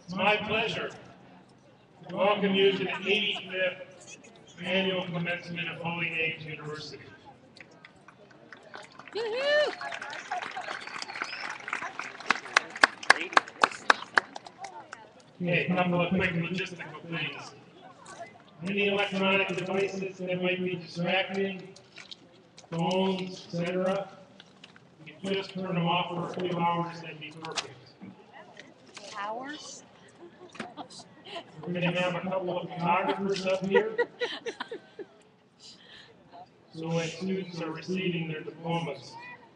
It's my pleasure to welcome you to the 85th Annual Commencement of Holy Names University. Okay, a couple of quick logistical things. Any electronic devices that might be distracting, phones, etc., you can just turn them off for a few hours, that'd be perfect. Hours? We're going to have a couple of photographers up here. So when students are receiving their diplomas,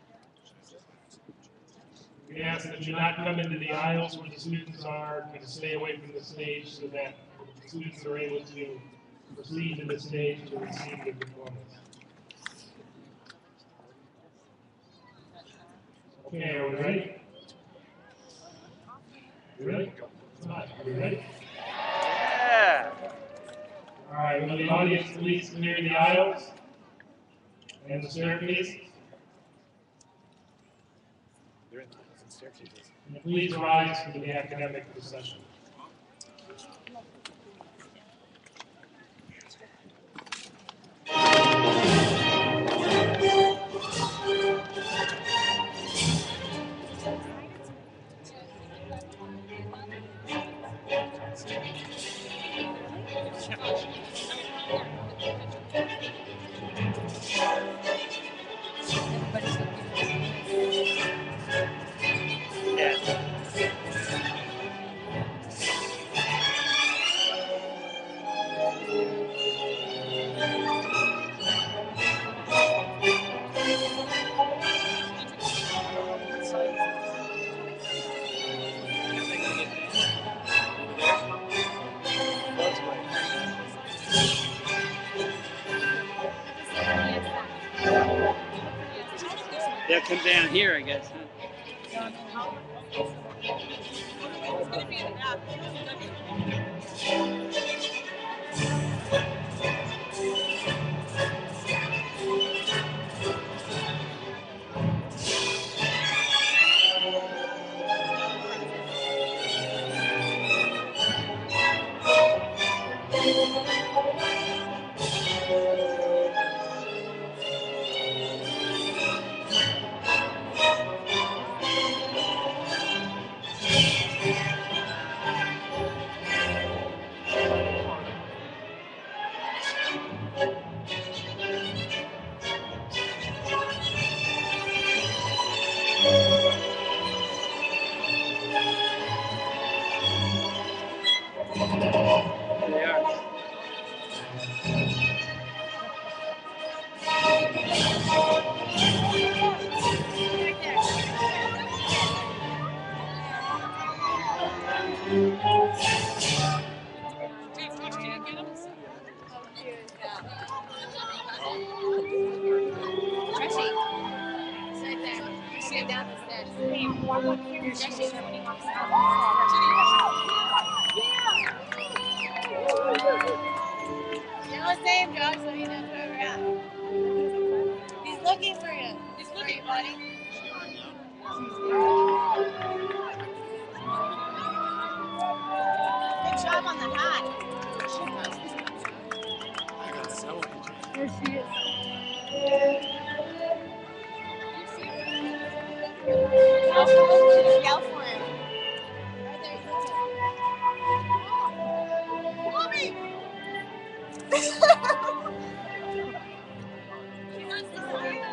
we ask that you not come into the aisles where the students are, and stay away from the stage so that the students are able to proceed to the stage to receive their diplomas. Okay, are we ready? You ready? Are you ready? Yeah. All right, will the audience please clear the aisles and the staircase? And please rise for the academic procession. They'll come down here, I guess. Huh? They are. Yell his name, Josh, so he knows where we're at. He's looking for you. He's looking, buddy. Good job on the hat. There she is. Yell for him. Right there, Mommy! She wants to see you.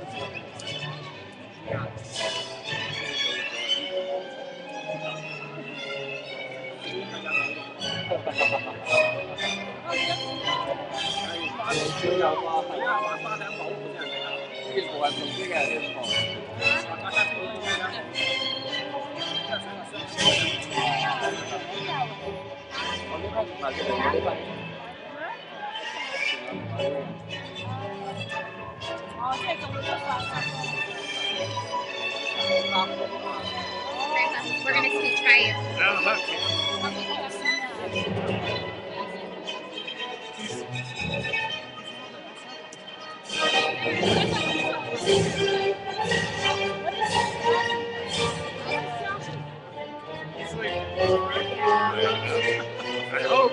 We're gonna see, try you. Oh, okay. I hope.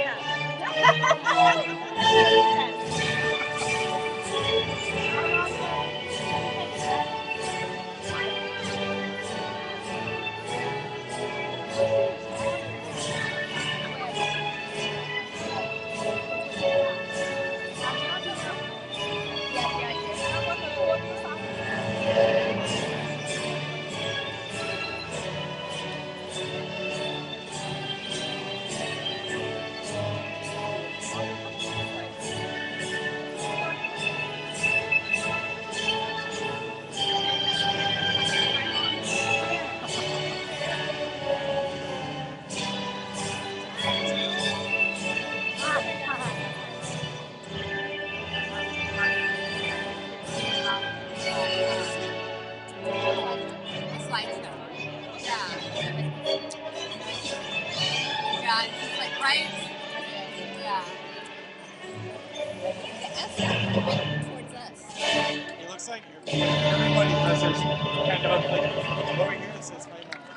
Yeah, it's just like right. Yeah. Towards us. It looks like everybody does this kind of like over here. It says my number.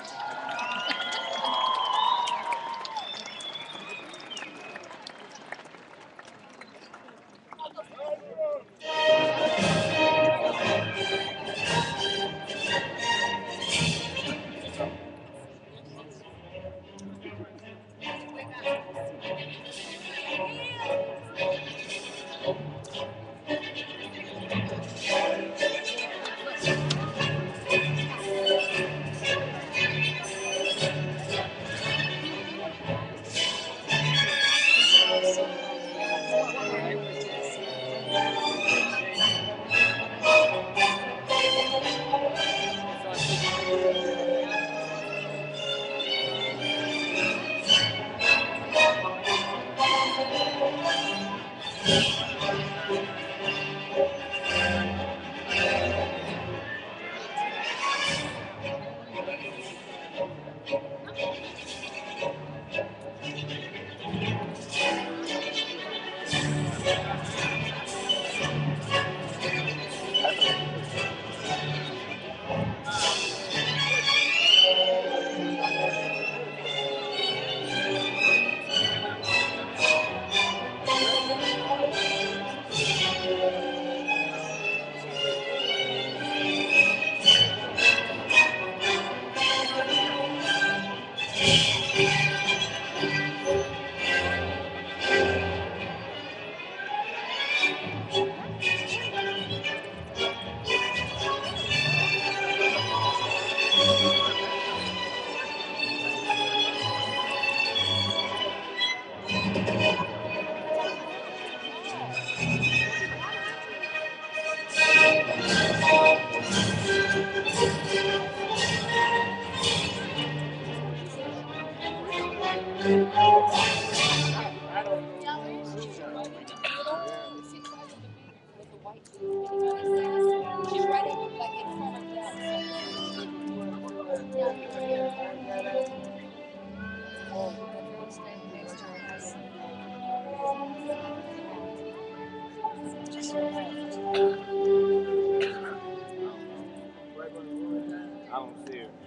I don't see it.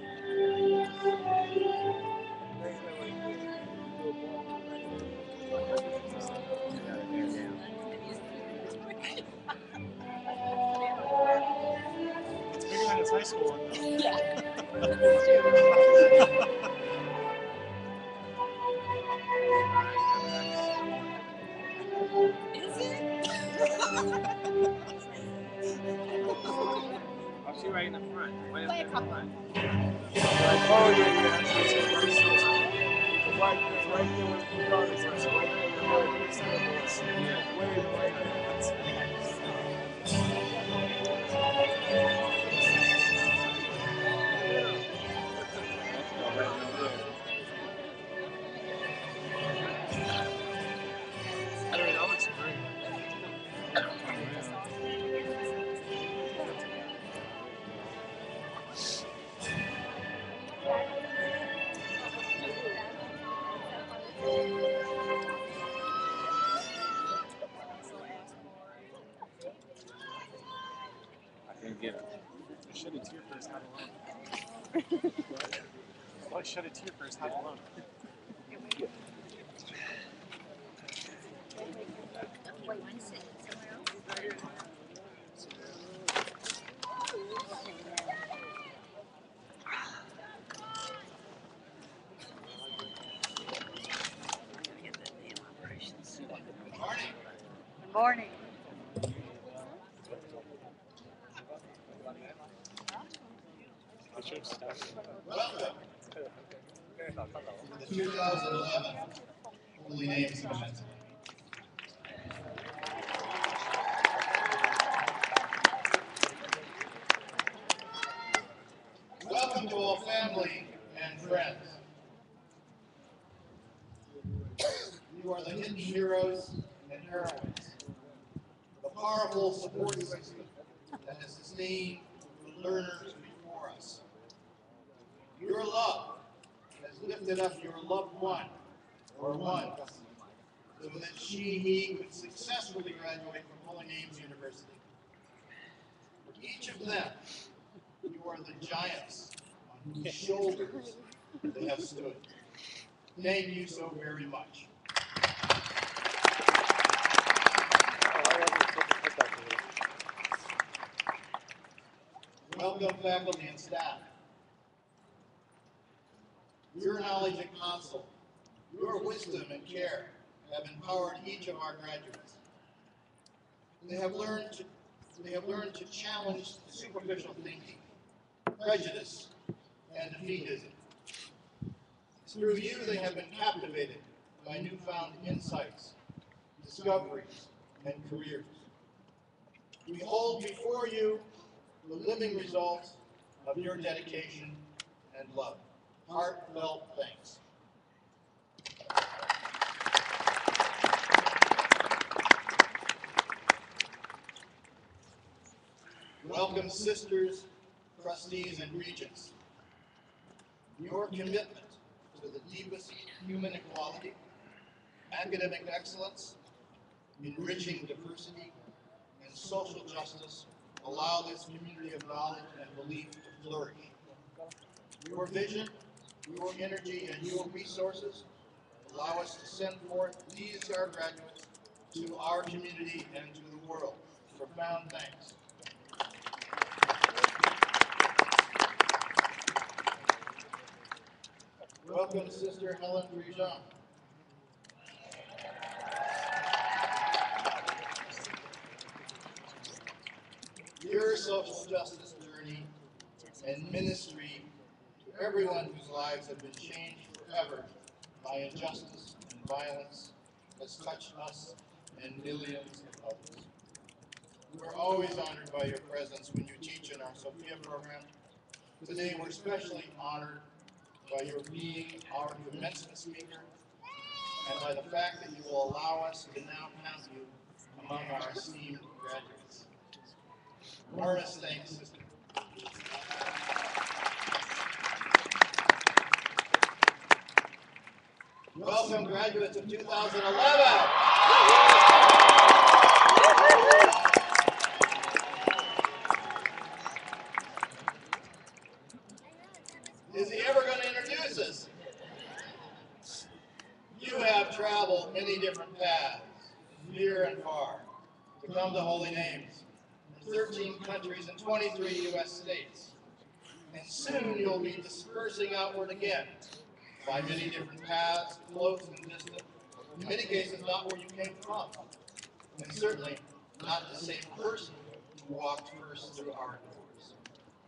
It's bigger than his high school one, though. Is it? She right in the front. Right Play a in the couple. front. I told you, man. It's right there with the dog. It's right there in the middle of the center. It's way right there. I mean, that looks great. I can get it. Shed a tear for his hat alone. Why shed a tear for his hat alone? Good morning. I should have stopped. Welcome to the 2011 Holy Names Commencement. Welcome to all family and friends. You are the hidden heroes and heroines, the powerful support system that has sustained the learners before us. Your love has lifted up your loved one or ones so that he could successfully graduate from Holy Names University. For each of them, you are the giants on whose shoulders they have stood. Thank you so very much. Welcome, faculty and staff. Your knowledge and counsel, your wisdom and care have empowered each of our graduates. They have learned to challenge superficial thinking, prejudice, and defeatism. Through you, they have been captivated by newfound insights, discoveries, and careers. We hold before you the living results of your dedication and love. Heartfelt thanks. Welcome, sisters, trustees, and regents. Your commitment to the deepest human equality, academic excellence, enriching diversity, and social justice allow this community of knowledge and belief to flourish. Your vision, your energy, and your resources allow us to send forth these our graduates to our community and to the world. Profound thanks. Welcome, Sister Helen Prejean. Your social justice journey and ministry to everyone whose lives have been changed forever by injustice and violence has touched us and millions of others. We're always honored by your presence when you teach in our Sophia program. Today we're especially honored by your being our commencement speaker and by the fact that you will allow us to now count you among our esteemed graduates. Earnest thanks, sister. Welcome, graduates of 2011. Is he ever going to introduce us? You have traveled many different paths, near and far, to come to Holy Names, from 13 countries and 23 U.S. states. And soon you'll be dispersing outward again by many different paths, close and distant, in many cases not where you came from, and certainly not the same person who walked first through our doors.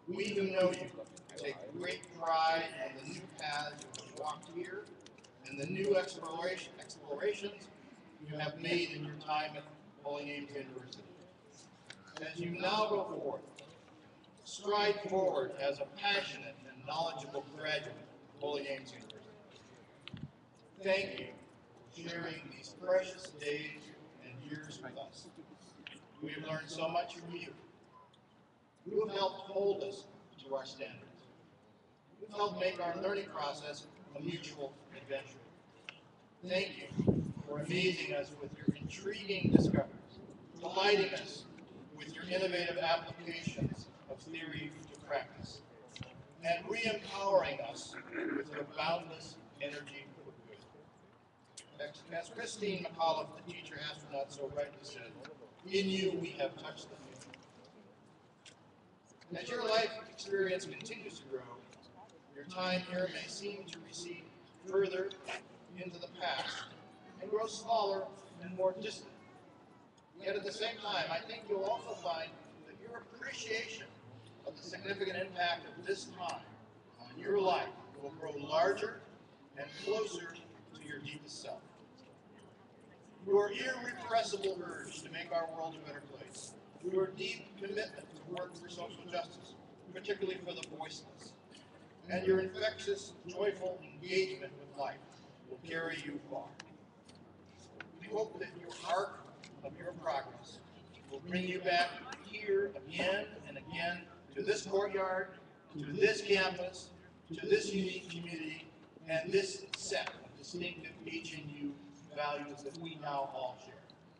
We who know you take great pride in the new paths you have walked here and the new explorations you have made in your time at Holy Names University. As you now go forth, stride forward as a passionate and knowledgeable graduate of Holy Names University. Thank you for sharing these precious days and years with us. We have learned so much from you. You have helped hold us to our standards. You have helped make our learning process a mutual adventure. Thank you for amazing us with your intriguing discoveries, delighting us with your innovative applications of theory to practice, and re-empowering us with your boundless energy for good. As Christine McAuliffe, the teacher astronaut, so rightly said, in you we have touched the future. As your life experience continues to grow, your time here may seem to recede further into the past and grow smaller and more distant. Yet at the same time, I think you'll also find that your appreciation of the significant impact of this time on your life will grow larger and closer to your deepest self. Your irrepressible urge to make our world a better place, your deep commitment to work for social justice, particularly for the voiceless, and your infectious, joyful engagement with life will carry you far. We hope that your arc of your progress will bring you back here again and again to this courtyard, to this campus, to this unique community, and this set of distinctive HNU values that we now all share.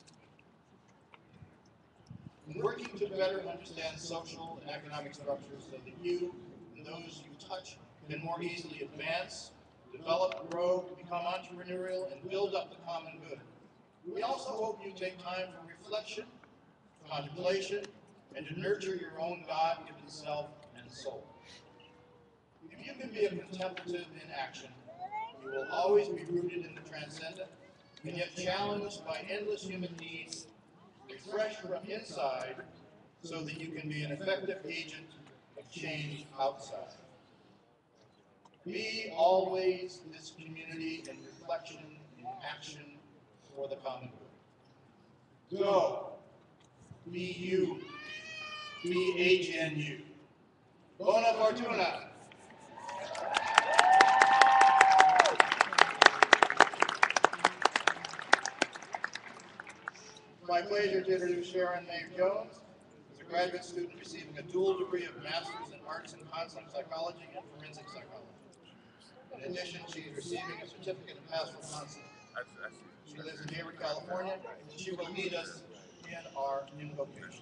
In working to better understand social and economic structures so that you and those you touch can more easily advance, develop, grow, become entrepreneurial, and build up the common good, we also hope you take time for reflection, contemplation, and to nurture your own God-given self and soul. If you can be a contemplative in action, you will always be rooted in the transcendent, and yet challenged by endless human needs, refreshed from inside, so that you can be an effective agent of change outside. Be always this community in reflection, in action, for the common good. Go. Be you. Be HNU. Bona Fortuna. It's my pleasure to introduce Sharon May Jones, who's a graduate student receiving a dual degree of Master's in Arts and Concept Psychology and Forensic Psychology. In addition, she is receiving a certificate in pastoral counseling. She lives in Hayward, California, and she will lead us in our invocation.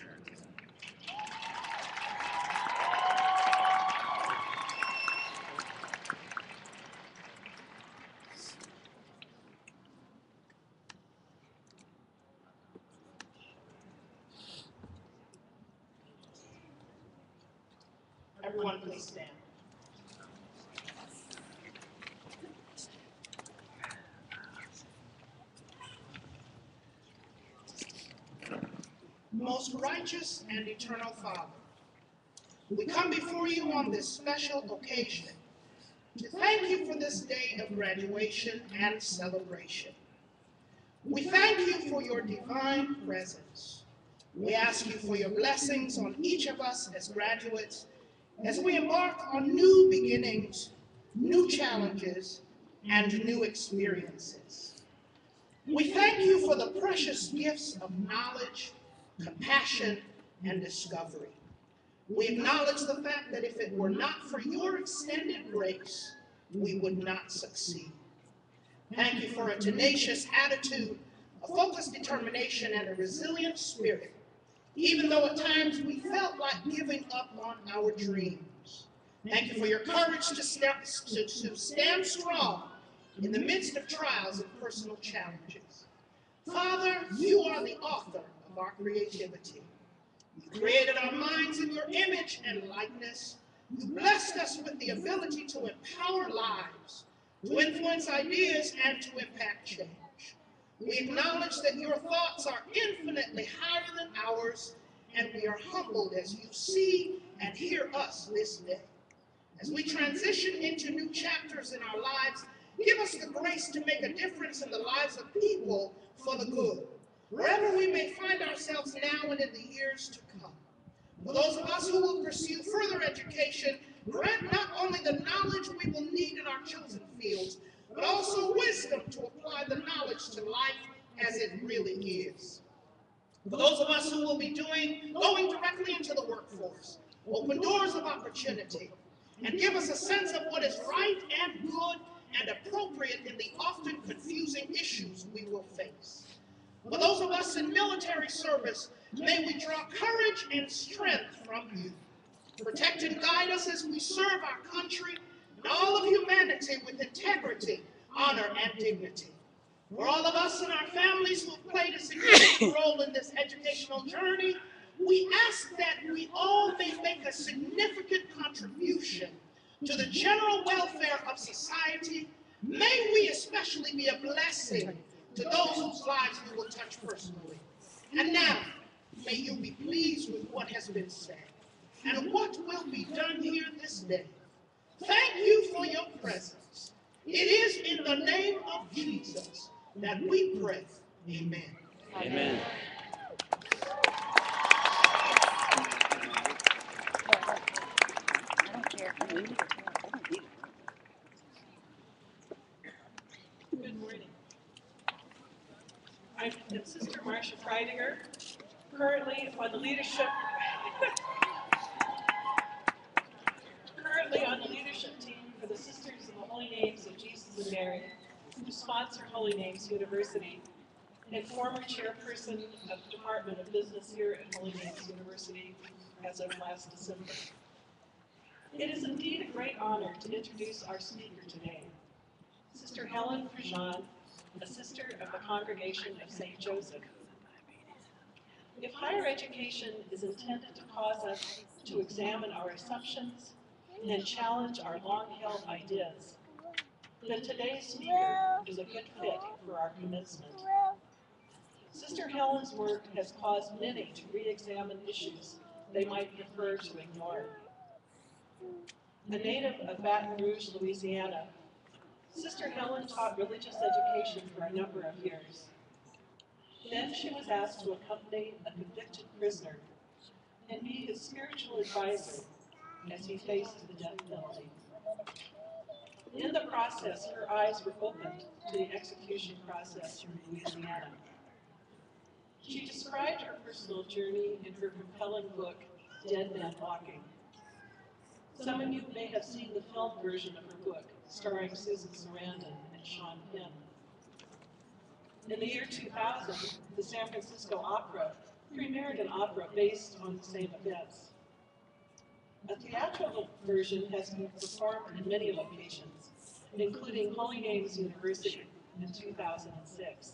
Everyone, please stand. Most righteous and eternal Father, we come before you on this special occasion to thank you for this day of graduation and celebration. We thank you for your divine presence. We ask you for your blessings on each of us as graduates as we embark on new beginnings, new challenges, and new experiences. We thank you for the precious gifts of knowledge, compassion, and discovery. We acknowledge the fact that if it were not for your extended grace, we would not succeed. Thank you for a tenacious attitude, a focused determination, and a resilient spirit, even though at times we felt like giving up on our dreams. Thank you for your courage to stand strong in the midst of trials and personal challenges. Father, you are the author of our creativity. You created our minds in your image and likeness. You blessed us with the ability to empower lives, to influence ideas, and to impact change. We acknowledge that your thoughts are infinitely higher than ours, and we are humbled as you see and hear us this day. As we transition into new chapters in our lives, give us the grace to make a difference in the lives of people for the good, wherever we may find ourselves now and in the years to come. For those of us who will pursue further education, grant not only the knowledge we will need in our chosen fields, but also wisdom to apply the knowledge to life as it really is. For those of us who will be going directly into the workforce, open doors of opportunity, and give us a sense of what is right and good and appropriate in the often confusing issues we will face. For those of us in military service, may we draw courage and strength from you. Protect and guide us as we serve our country and all of humanity with integrity, honor, and dignity. For all of us and our families who have played a significant role in this educational journey, we ask that we all may make a significant contribution to the general welfare of society. May we especially be a blessing to those whose lives we will touch personally. And now, may you be pleased with what has been said and what will be done here this day. Thank you for your presence. It is in the name of Jesus that we pray. Amen. Amen. Good morning. I'm Sister Marcia Freidinger, currently on the leadership team for the Sisters of the Holy Names of Jesus and Mary, who sponsor Holy Names University, and former chairperson of the Department of Business here at Holy Names University as of last December. It is indeed a great honor to introduce our speaker today, Sister Helen Prejean, a sister of the Congregation of St. Joseph. If higher education is intended to cause us to examine our assumptions and challenge our long-held ideas, then today's speaker is a good fit for our commencement. Sister Helen's work has caused many to re-examine issues they might prefer to ignore. A native of Baton Rouge, Louisiana, Sister Helen taught religious education for a number of years. Then she was asked to accompany a convicted prisoner and be his spiritual advisor as he faced the death penalty. In the process, her eyes were opened to the execution process in Louisiana. She described her personal journey in her compelling book, Dead Man Walking. Some of you may have seen the film version of her book, starring Susan Sarandon and Sean Penn. In the year 2000, the San Francisco Opera premiered an opera based on the same events. A theatrical version has been performed in many locations, including Holy Names University in 2006.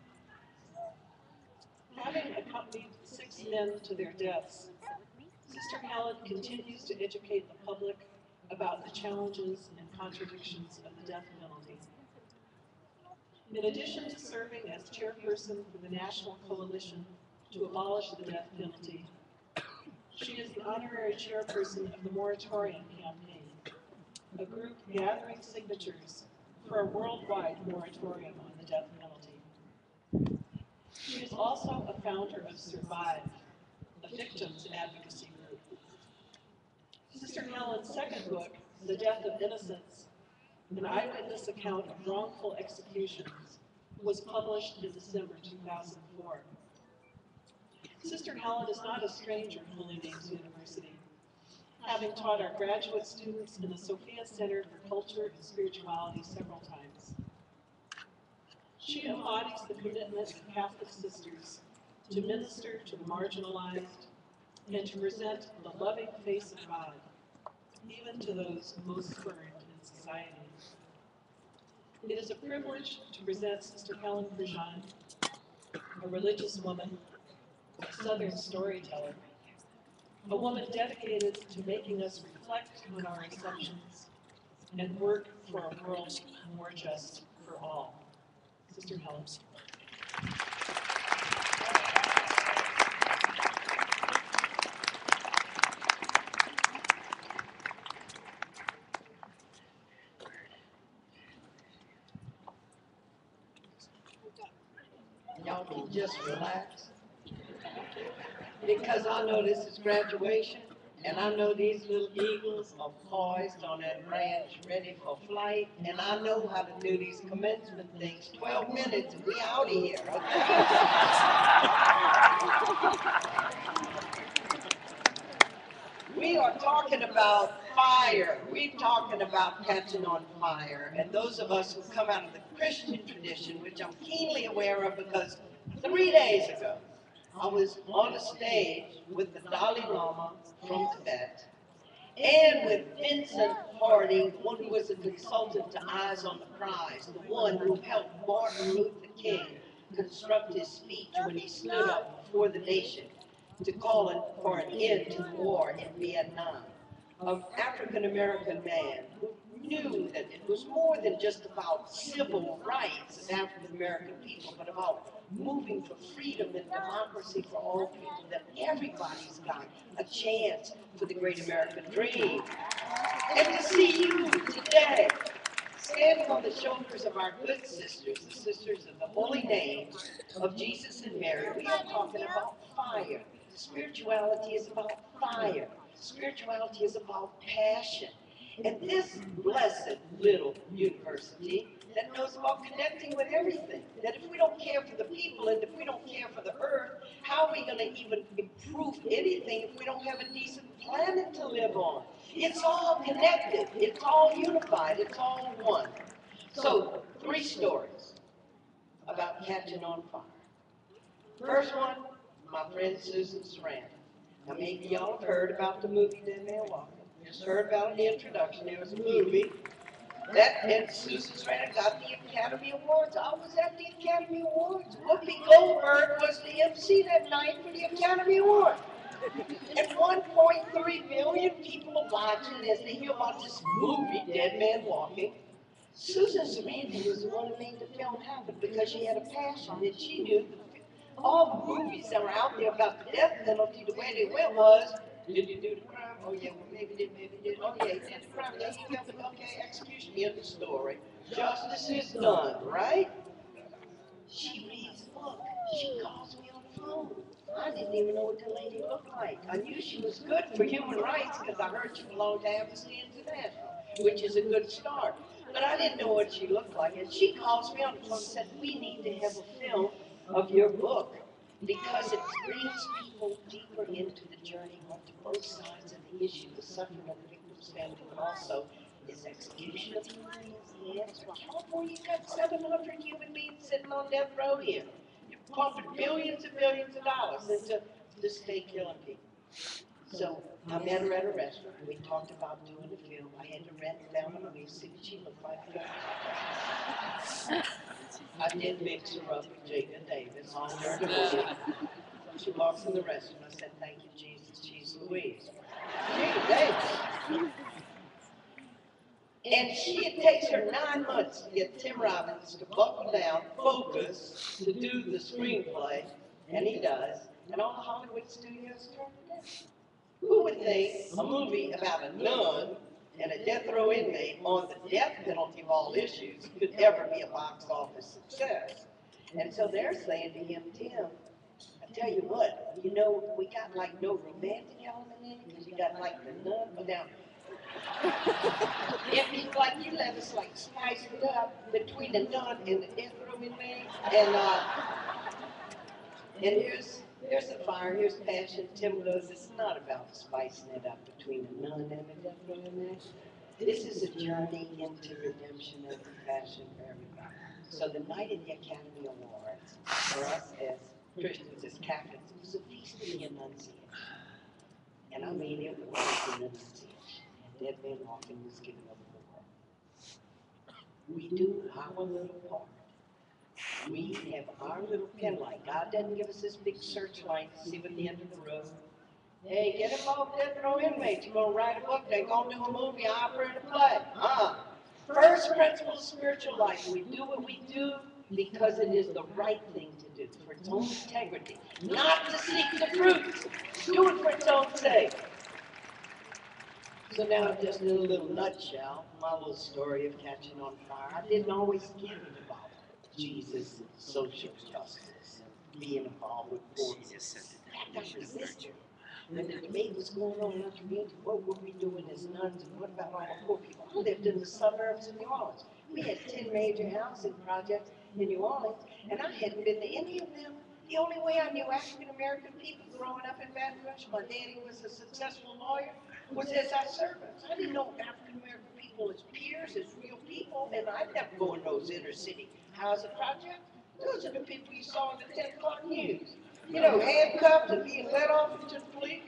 Having accompanied 6 men to their deaths, Sister Helen continues to educate the public about the challenges and contradictions of the death penalty. In addition to serving as chairperson for the National Coalition to Abolish the Death Penalty, she is the honorary chairperson of the Moratorium Campaign, a group gathering signatures for a worldwide moratorium on the death penalty. She is also a founder of Survive, a victims advocacy group. Sister Helen's second book, The Death of Innocents, an eyewitness account of wrongful executions, was published in December 2004. Sister Helen is not a stranger to Holy Names University, having taught our graduate students in the Sophia Center for Culture and Spirituality several times. She embodies the commitment of Catholic sisters to minister to the marginalized and to present the loving face of God, even to those most spurned in society. It is a privilege to present Sister Helen Prejean, a religious woman, a Southern storyteller, a woman dedicated to making us reflect on our assumptions and work for a world more just for all. Sister Helen. just relax? Because I know this is graduation, and I know these little eagles are poised on that branch ready for flight, and I know how to do these commencement things. 12 minutes and we out of here, okay? We are talking about fire. We're talking about catching on fire. And those of us who come out of the Christian tradition, which I'm keenly aware of because 3 days ago, I was on a stage with the Dalai Lama from Tibet and with Vincent Harding, one who was a consultant to Eyes on the Prize, the one who helped Martin Luther King construct his speech when he stood up before the nation to call for an end to the war in Vietnam. An African-American man who knew that it was more than just about civil rights of African-American people, but about moving for freedom and democracy for all people, that everybody's got a chance for the great American dream. And to see you today, standing on the shoulders of our good sisters, the sisters of the holy name of Jesus and Mary, we are talking about fire. Spirituality is about fire. Spirituality is about passion. And this blessed little university that knows about connecting with everything, that if we don't care for the people and if we don't care for the earth, how are we going to even improve anything if we don't have a decent planet to live on? It's all connected. It's all unified. It's all one. So, 3 stories about catching on fire. First one, my friend Susan Sarandon. Now maybe y'all have heard about the movie Dead Man Walking. Just heard about the introduction. There was a movie and Susan Sarandon got the Academy Awards. I was at the Academy Awards. Whoopi Goldberg was the MC that night for the Academy Awards. And 1.3 million people are watching as they hear about this movie, Dead Man Walking. Susan Sarandon was the one who made the film happen because she had a passion and she knew all the movies that were out there about the death penalty, the way they went was, did you do the crime? Oh yeah, well maybe did, maybe did. Oh yeah, he did the crime. Yeah, he killed him. Okay, execution, end of story. Justice is done, right? She reads the book. She calls me on the phone. I didn't even know what the lady looked like. I knew she was good for human rights because I heard she belonged to Amnesty International, which is a good start. But I didn't know what she looked like. And she calls me on the phone and said, we need to have a film of your book because it brings people deeper into the journey onto both sides of the issue, the suffering of the victim's family, but also is execution of human beings the answer. California, you've got 700 human beings sitting on death row here. You're pumping billions and billions of dollars into the state killing people. So I met her at a restaurant. We talked about doing the film. I had to rent down the movie, see what she looked like. I did mix her up with Jada Davis on her movie. She walks in the restaurant. I said, thank you, Jesus. She's Louise. Jada Davis. And it takes her 9 months to get Tim Robbins to buckle down, focus, to do the screenplay, and he does. And all the Hollywood studios turn it down. Who would think a movie about a nun and a death row inmate on the death penalty of all issues could ever be a box office success? And so they're saying to him, Tim, I tell you what, you know, we got like no romantic element in it because you got like the nun, but now, it's like you let us like spice it up between the nun and the death row inmate. And here's the fire, here's passion. Tim goes, it's not about spicing it up between the nun and the death row inmate. This is a journey into redemption and compassion for everybody. So the night of the Academy Awards, for us as Christians, as Catholics, it was a feast of the Annunciation. And I mean, it was the Annunciation. And Dead Man Walking was given over the world. We do our little part. We have our little pen light. God doesn't give us this big searchlight to see what the end of the road. Hey, get involved death row inmates. You're going to write a book. They're going to do a movie, opera, and a play. First principle of spiritual life. We do what we do because it is the right thing to do, for its own integrity, not to seek the fruits. Do it for its own sake. So now, just in a little nutshell, my little story of catching on fire. I didn't always get it about Jesus and social justice and being involved with boards. That was resisted. When the debate was going on in our community, what were we doing as nuns and what about all the poor people? I lived in the suburbs of New Orleans. We had 10 major housing projects in New Orleans, and I hadn't been to any of them. The only way I knew African American people growing up in Baton Rouge, my daddy was a successful lawyer, was as our servants. I didn't know African American people as peers, as real people, and I'd never go in those inner city housing projects. Those are the people you saw in the 10 o'clock news. You know, handcuffed and being let off into the police.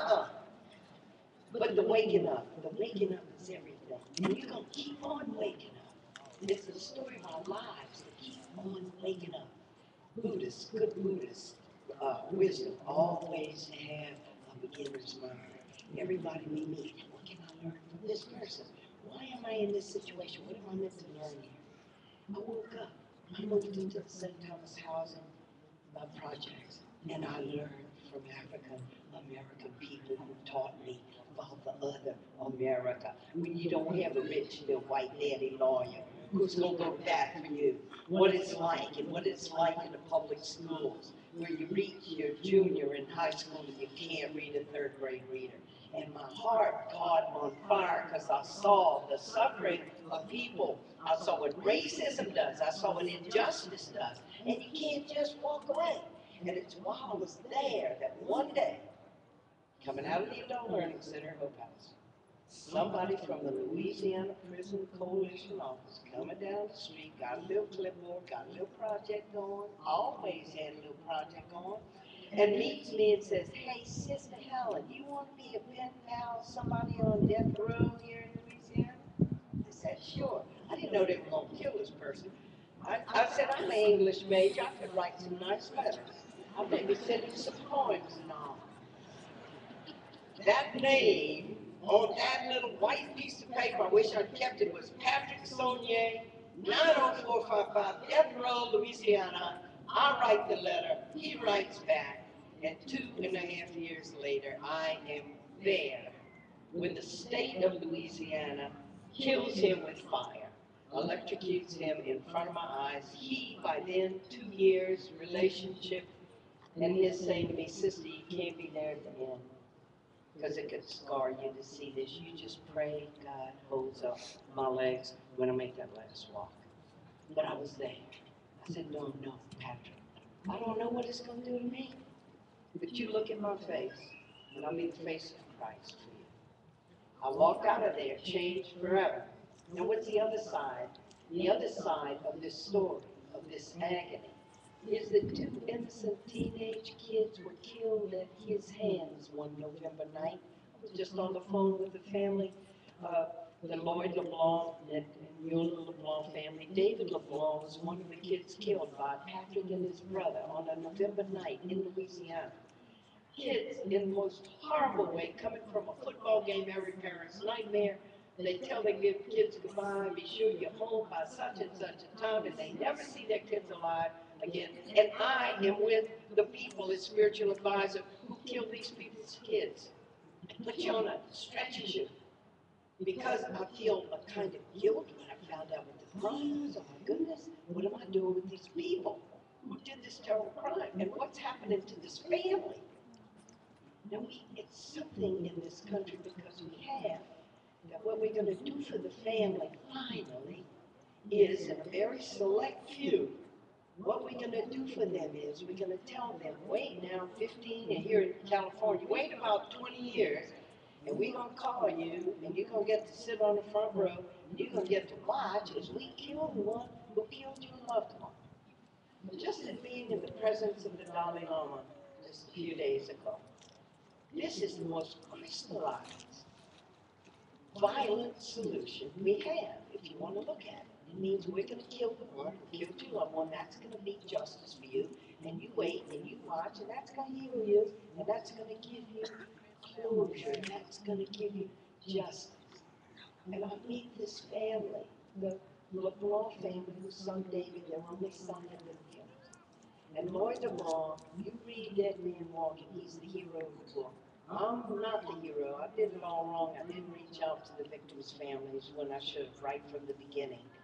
But the waking up is everything. And you're going to keep on waking up. It's the story of our lives to keep on waking up. Buddhists, good Buddhists, wisdom, always have a beginner's mind. Everybody we meet, what can I learn from this person? Why am I in this situation? What am I meant to learn here? I woke up. I moved into the St. Thomas housing projects, and I learned from African American people who taught me about the other America. When you don't have a rich little white daddy lawyer who's going to go back for you, what it's like and what it's like in the public schools where you reach your junior in high school and you can't read a third grade reader. And my heart caught on fire because I saw the suffering of people. I saw what racism does. I saw what injustice does. And you can't just walk away. And it's while I was there that one day, coming out of the Adult Learning Center, Hope House, somebody from the Louisiana Prison Coalition office coming down the street, got a little clipboard, got a little project going, always had a little project going, and meets me and says, "Hey, Sister Helen, you want to be a pen pal, somebody on death row here in Louisiana?" I said, "Sure." I didn't know they were going to kill this person. I said, "I'm an English major. I could write some nice letters. I'll maybe send him some poems and all." That name on that little white piece of paper, I wish I'd kept it, was Patrick Saunier, 90455, Death Row, Louisiana. I write the letter, he writes back, and 2.5 years later, I am there when the state of Louisiana kills him with fire, electrocutes him in front of my eyes. He, by then, 2 years relationship, and his saying to me, "Sister, you can't be there at the end, because it could scar you to see this. You just pray God holds up my legs when I make that last walk." But I was there. I said, "No, Patrick. I don't know what it's going to do to me. But you look at my face, and I'll be the face of Christ for you." I walked out of there, changed forever. Now what's the other side? The other side of this story, of this agony, is that 2 innocent teenage kids were killed at his hands one November night. I was just on the phone with the family, the Lloyd LeBlanc and Eula LeBlanc family. David LeBlanc was one of the kids killed by Patrick and his brother on a November night in Louisiana. Kids, in the most horrible way, coming from a football game, every parent's nightmare. They tell their kids goodbye, be sure you're home by such and such a time, and they never see their kids alive again. And I am with the people as spiritual advisor who killed these people's kids. It puts you on a stretcher shoe. Because I feel a kind of guilt when I found out what the crime was. Oh my goodness, what am I doing with these people who did this terrible crime? And what's happening to this family? Now, it's something in this country because we have that what we're going to do for the family finally is, in a very select few, what we're going to do for them is we're going to tell them, wait now, 15, and here in California, wait about 20 years, and we're going to call you, and you're going to get to sit on the front row, and you're going to get to watch as we kill the one who killed your loved one. Just as being in the presence of the Dalai Lama just a few days ago, this is the most crystallized, violent solution we have, if you want to look at it. It means we're going to kill the one who killed your loved one. That's going to be justice for you. And you wait and you watch, and that's going to heal you, and that's going to give you closure. That's going to give you justice. And I meet this family, the LeBlanc family, whose son David, their only son, had been killed. And Lloyd LeBlanc, you read Dead Man Walking, he's the hero of the book. I'm not the hero. I did it all wrong. I didn't reach out to the victims' families when I should have right from the beginning.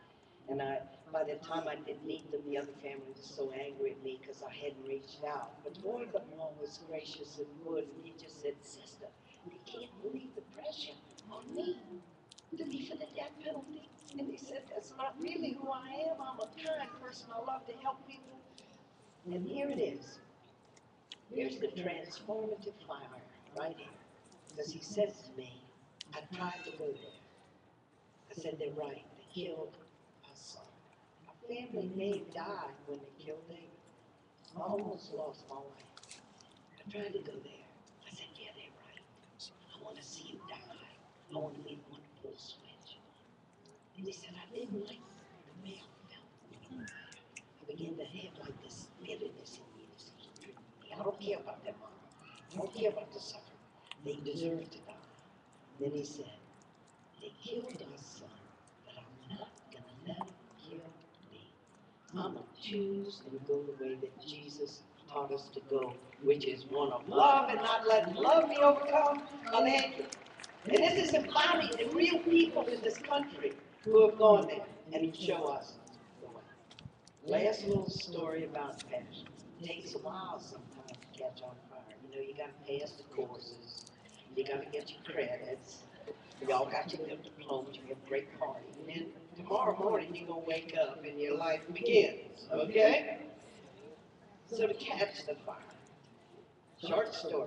And by the time I did meet them, the other family was so angry at me because I hadn't reached out. But boy-in-law was gracious and good, and he just said, "Sister, you can't believe the pressure on me to be for the death penalty." And he said, "That's not really who I am. I'm a kind person. I love to help people." And here it is. Here's the transformative fire right here. Because he said to me, "I tried to go there." I said, "They're right. They killed our son. Our family name died when they killed David. I almost lost my life. I tried to go there." I said, "Yeah, they're right. I want to see him die. I want to be the one to pull the switch." And he said, "I didn't like the way I felt. I began to have like this bitterness in me. This hatred. I don't care about their mom. I don't care about the suffering. They deserve to die." Then he said, "They killed our son, but I'm not going to let them kill me. I'm going to choose and go the way that Jesus taught us to go, which is one of love and not let love be overcome by hatred." And this is embodied in real people in this country who have gone there and who show us the way. Last little story about passion. It takes a while sometimes to catch on fire. You know, you got to pass the courses. You got to get your credits. Y'all got your diplomas. You have a great party. And then tomorrow morning you're going to wake up and your life begins. Okay? So to catch the fire. Short story.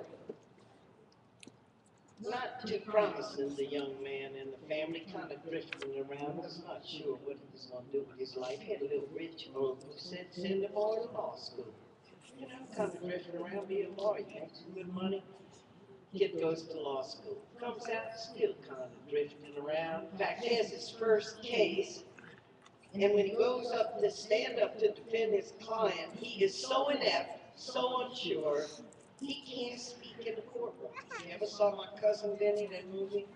Not too promising, the young man and the family kind of drifting around. Was not sure what he was going to do with his life. He had a little rich uncle who said, "Send the boy to law school." You know, kind of drifting around, be a lawyer, make some good money. Kid goes to law school. Comes out, still kind of drifting around. In fact, has his first case. And when he goes up to stand up to defend his client, he is so inept, so unsure, he can't speak in the courtroom. You ever saw My Cousin Vinny, that movie?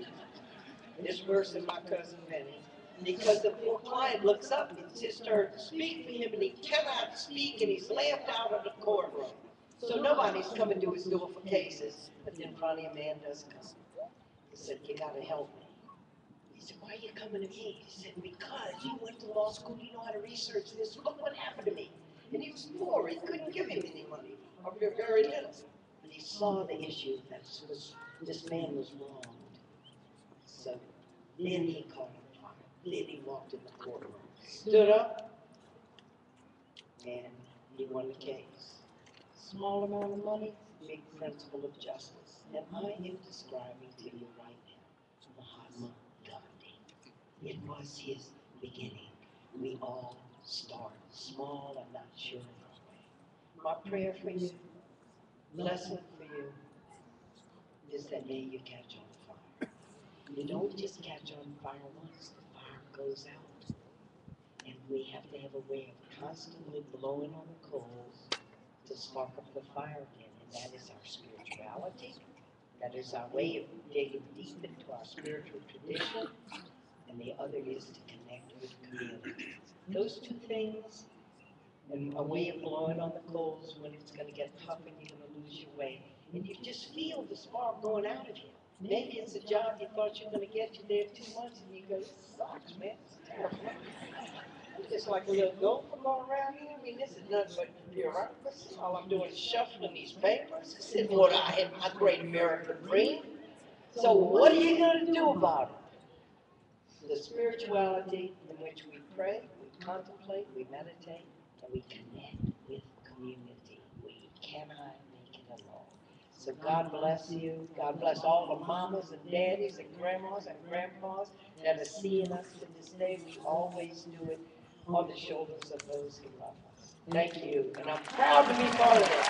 It's worse than My Cousin Vinny. Because the poor client looks up, it's his turn to speak for him, and he cannot speak, and he's laughed out of the courtroom. So nobody's coming to his door for cases, but then finally a man does come. He said, "You gotta help me." He said, "Why are you coming to me?" He said, "Because you went to law school, you know how to research this. Look what happened to me." And he was poor, he couldn't give him any money, or very little. But he saw the issue that this man was wronged. So then he caught on fire. Then he walked in the courtroom, stood up, and he won the case. Small amount of money, big principle of justice. And I am describing to you right now Mahatma Gandhi. It was his beginning. We all start small and not sure of our way. My prayer for you, blessing for you, is that may you catch on fire. You don't just catch on fire once, the fire goes out. And we have to have a way of constantly blowing on the coals to spark up the fire again. And that is our spirituality. That is our way of digging deep into our spiritual tradition. And the other is to connect with community. Those two things, and a way of blowing on the coals when it's going to get tough and you're going to lose your way. And you just feel the spark going out of you. Maybe it's a job you thought you were going to get you there 2 months, and you go, "This sucks, man. It's terrible." It's like a little gopher going around here. I mean, this is nothing but bureaucracy. All I'm doing is shuffling these papers. This isn't what I had my great American dream. So what are you going to do about it? The spirituality in which we pray, we contemplate, we meditate, and we connect with community. We cannot make it alone. So God bless you. God bless all the mamas and daddies and grandmas and grandpas that are seeing us to this day. We always do it on the shoulders of those who love us. Thank you. And I'm proud to be part of it.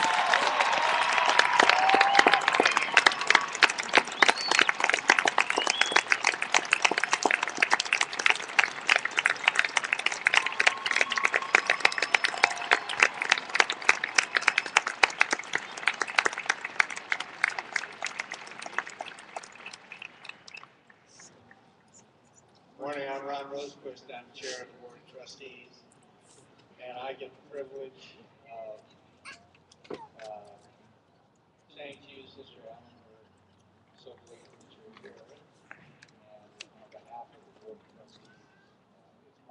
Morning, I'm Ron Rosequist. I'm chair of the Board of Trustees, and I get the privilege of saying to you, Sister Helen, we're so grateful that you're here. And on behalf of the Board of Trustees, it's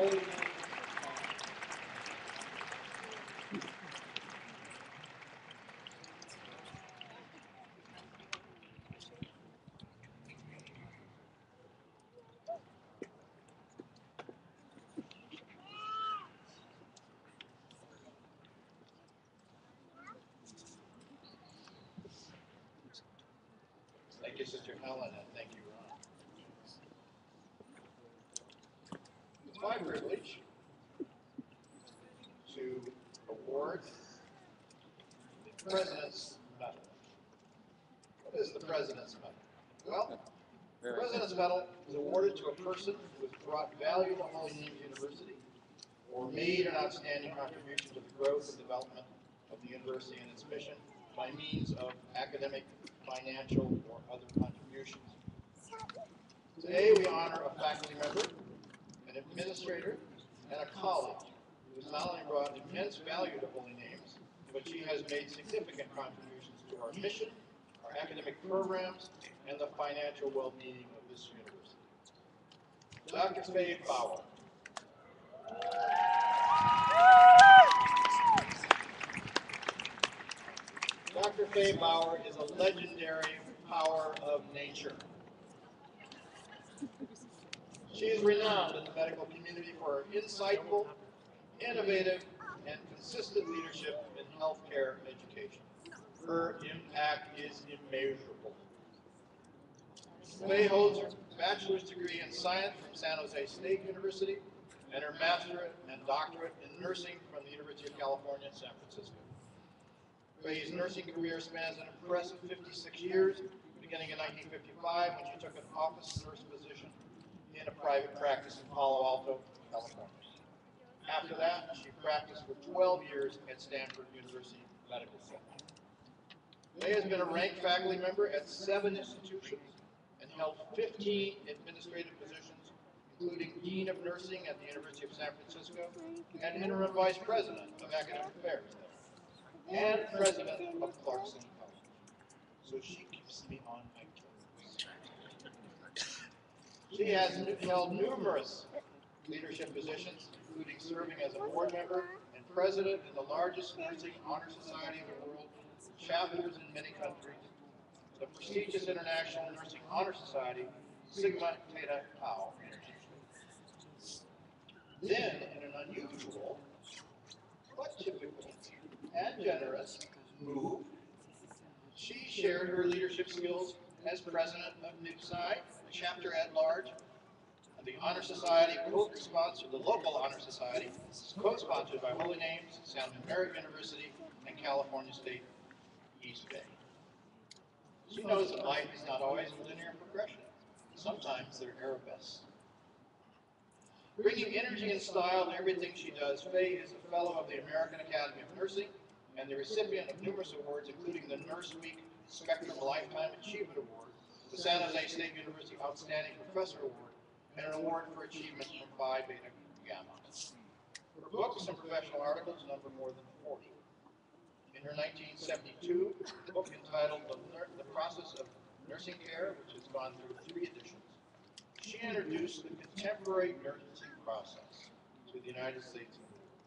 Holy Name. Thank you, Sister Helen, and thank you, Ron. It's my privilege to award the President's Medal. What is the President's Medal? Well, the President's Medal is awarded to a person who has brought value to Holy Names University or made an outstanding contribution to the growth and development of the university and its mission by means of academic, financial, or other contributions. Today we honor a faculty member, an administrator, and a colleague who has not only brought immense value to Holy Names, but she has made significant contributions to our mission, our academic programs, and the financial well-being of this university. Dr. Faye Bauer. Dr. Faye Bauer is a legendary power of nature. She is renowned in the medical community for her insightful, innovative, and consistent leadership in healthcare education. Her impact is immeasurable. Faye holds her bachelor's degree in science from San Jose State University and her masterate and doctorate in nursing from the University of California, San Francisco. Faye's nursing career spans an impressive 56 years, beginning in 1955 when she took an office nurse position in a private practice in Palo Alto, California. After that, she practiced for 12 years at Stanford University Medical Center. Faye has been a ranked faculty member at 7 institutions and held 15 administrative positions, including Dean of Nursing at the University of San Francisco and Interim Vice President of Academic Affairs there, and President of Clarkson College. So she keeps me on my toes. She has held numerous leadership positions, including serving as a board member and president in the largest nursing honor society in the world, with chapters in many countries, the prestigious International Nursing Honor Society, Sigma Theta Tau. Then, in an unusual, but typical, and generous move, she shared her leadership skills as president of NIPSI, the chapter at large, and the Honor Society co-sponsored, the local Honor Society, co-sponsored by Holy Names, San Jose University, and California State East Bay. She knows that life is not always a linear progression. Sometimes they're arabesques. Bringing energy and style to everything she does, Faye is a fellow of the American Academy of Nursing and the recipient of numerous awards, including the Nurse Week Spectrum Lifetime Achievement Award, the San Jose State University Outstanding Professor Award, and an award for achievement from Phi Beta Gamma. Her books and professional articles number more than 40. In her 1972 book entitled The Process of Nursing Care, which has gone through 3 editions, she introduced the contemporary nursing process to the United States.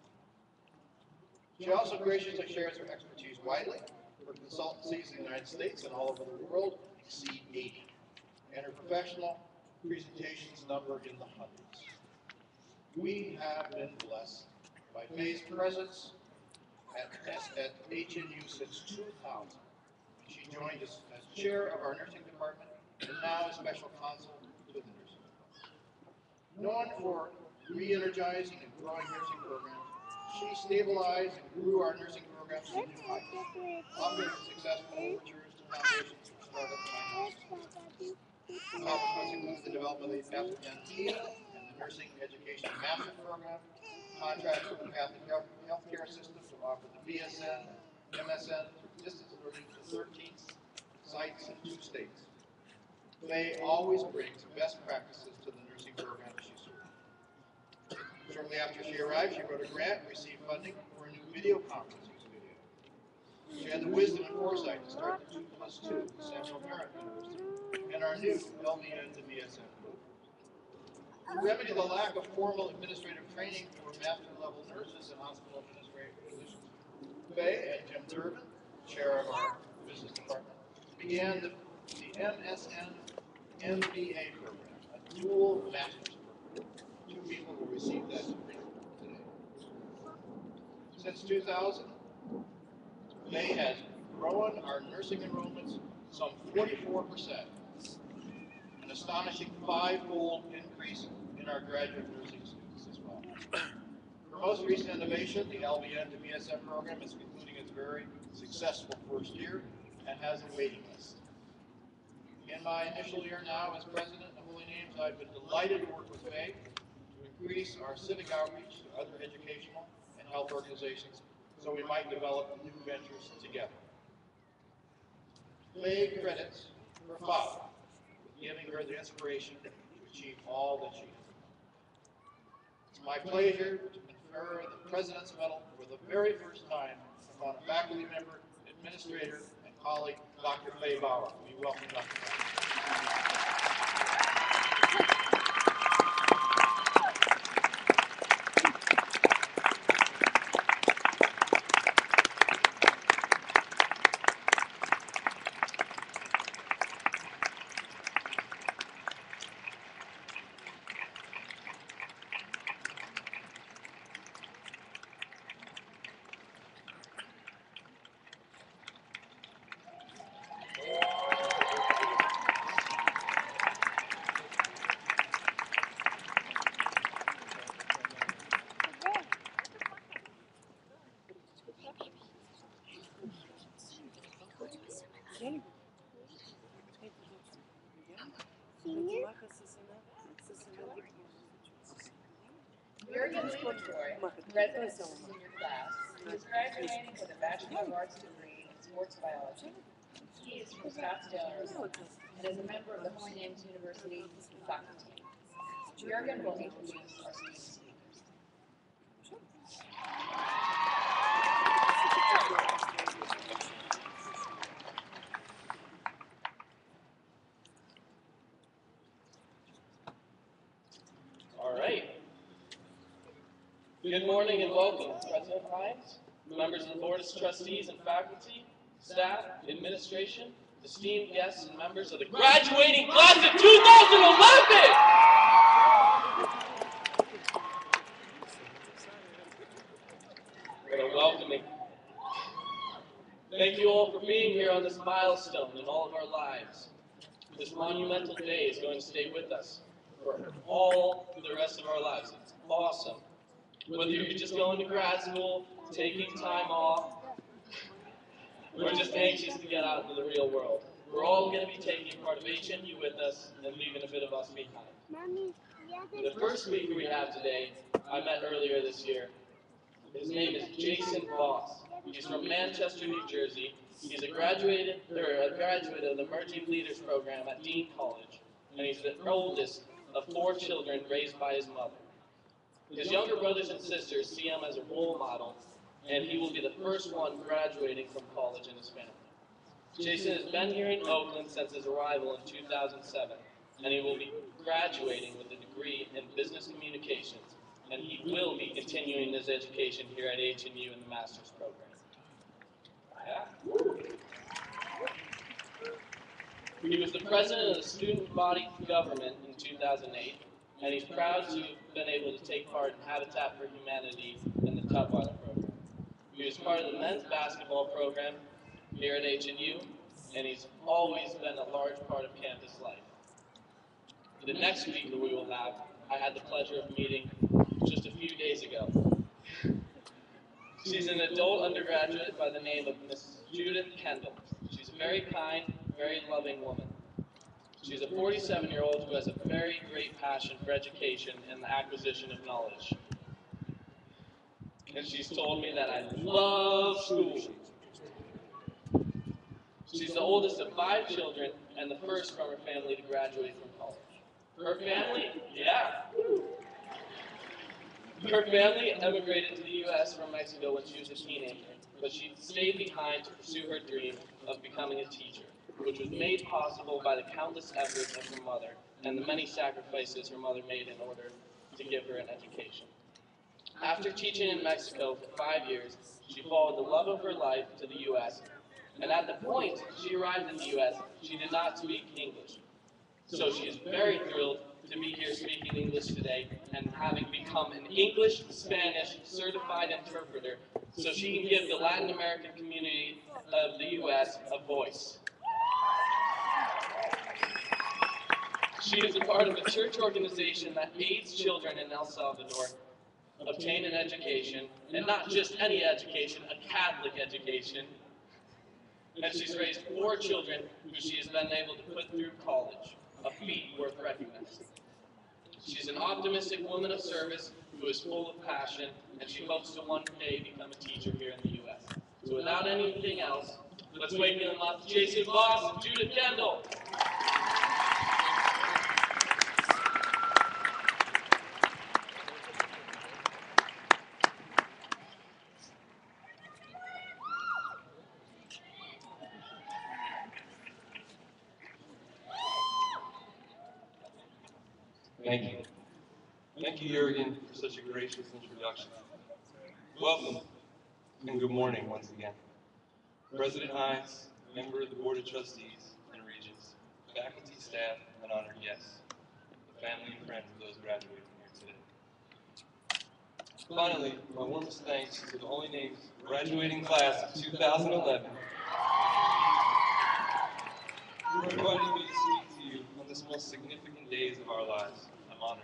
She also graciously shares her expertise widely. Her consultancies in the United States and all over the world exceed 80, and her professional presentations number in the hundreds. We have been blessed by Faye's presence at HNU since 2000. She joined us as chair of our nursing department and now as special counsel to the nursing department. Known for re-energizing and growing nursing programs, she stabilized and grew our nursing programs to new heights, offering successful overtures to foundations for startup finances. Accomplishments include the development of the FNP and the Nursing Education Master Program, contracts with the Catholic Healthcare System to offer the BSN, MSN through distance learning to 13 sites in 2 states. Faye always brings best practices to the nursing program she serves. Shortly after she arrived, she wrote a grant and received funding for a new video conferencing studio. She had the wisdom and foresight to start the 2+2 at Central American University and our new LVN to BSN movement. To remedy the lack of formal administrative training for master-level nurses and hospital administrative positions, Faye and Jim Durbin, chair of our business department, began the MSN MBA program, a dual master's program. 2 people will receive that degree today. Since 2000, Faye has grown our nursing enrollments some 44%, an astonishing 5-fold increase in our graduate nursing students as well. Her most recent innovation, the LVN to BSN program, is concluding its very successful first year and has a waiting list. In my initial year now as president of Holy Names, I've been delighted to work with Faye to increase our civic outreach to other educational and health organizations so we might develop new ventures together. Faye credits her father with giving her the inspiration to achieve all that she has done. It's my pleasure to confer the President's Medal for the very first time upon a faculty member, administrator, and colleague, Dr. Faye Bauer. We welcome Dr. Bauer. Jurgen Leventroy, president of the senior class, is graduating with a Bachelor of Arts degree in sports biology. He is from Scottsdale, Arizona, and is a member of the Holy Names University faculty. Jurgen will introduce our student speakers. All right. Good morning and welcome, President Hines, members of the Board of Trustees and faculty, staff, administration, esteemed guests, and members of the graduating class of 2011! What a welcoming. Thank you all for being here on this milestone in all of our lives. This monumental day is going to stay with us for all the rest of our lives. It's awesome. Whether you're just going to grad school, taking time off, or just anxious to get out into the real world, we're all going to be taking part of HNU with us and leaving a bit of us behind. The first speaker we have today, I met earlier this year. His name is Jason Voss. He's from Manchester, New Jersey. He's a graduate of the Emerging Leaders Program at Dean College, and he's the oldest of 4 children raised by his mother. His younger brothers and sisters see him as a role model, and he will be the first one graduating from college in his family. Jason has been here in Oakland since his arrival in 2007, and he will be graduating with a degree in business communications, and he will be continuing his education here at HNU in the master's program. He was the president of the student body government in 2008, and he's proud to have been able to take part in Habitat for Humanity in the Tutwiler program. He was part of the men's basketball program here at HNU, and he's always been a large part of campus life. The next speaker we will have, I had the pleasure of meeting just a few days ago. She's an adult undergraduate by the name of Miss Judith Kendall. She's a very kind, very loving woman. She's a 47-year-old who has a very great passion for education and the acquisition of knowledge. And she's told me that I love school. She's the oldest of 5 children and the first from her family to graduate from college. Her family, her family emigrated to the U.S. from Mexico when she was a teenager, but she stayed behind to pursue her dream of becoming a teacher, which was made possible by the countless efforts of her mother and the many sacrifices her mother made in order to give her an education. After teaching in Mexico for 5 years, she followed the love of her life to the U.S., and at the point she arrived in the U.S., she did not speak English. So she is very thrilled to be here speaking English today and having become an English-Spanish certified interpreter so she can give the Latin American community of the U.S. a voice. She is a part of a church organization that aids children in El Salvador obtain an education, and not just any education, a Catholic education. And she's raised 4 children who she has been able to put through college, a feat worth recognizing. She's an optimistic woman of service who is full of passion, and she hopes to one day become a teacher here in the U.S. So without anything else, let's wake them up, Jason Voss and Judith Kendall. Thank you. Thank you, Jürgen, for such a gracious introduction. Welcome, and good morning once again. President Hines, member of the Board of Trustees and Regents, faculty, staff, and honored guests, the family and friends of those graduating here today. Finally, my warmest thanks to the Holy Names graduating class of 2011 for inviting me to speak to you on this most significant days of our lives. I'm honored.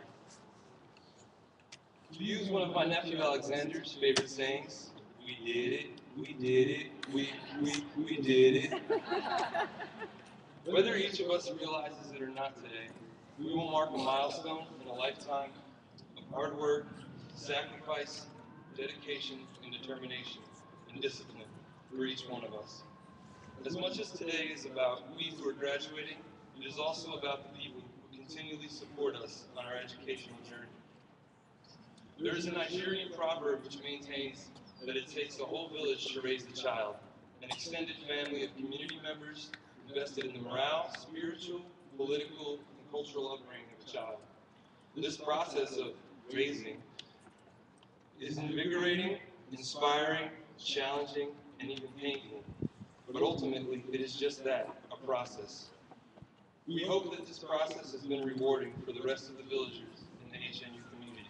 To use one of my nephew Alexander's favorite sayings, we did it, we did it, we did it. Whether each of us realizes it or not today, we will mark a milestone in a lifetime of hard work, sacrifice, dedication, and determination, and discipline for each one of us. As much as today is about we who are graduating, it is also about the people who continually support us on our educational journey. There is a Nigerian proverb which maintains that it takes a whole village to raise a child, an extended family of community members invested in the morale, spiritual, political, and cultural upbringing of a child. This process of raising is invigorating, inspiring, challenging, and even painful. But ultimately, it is just that, a process. We hope that this process has been rewarding for the rest of the villagers in the HNU community.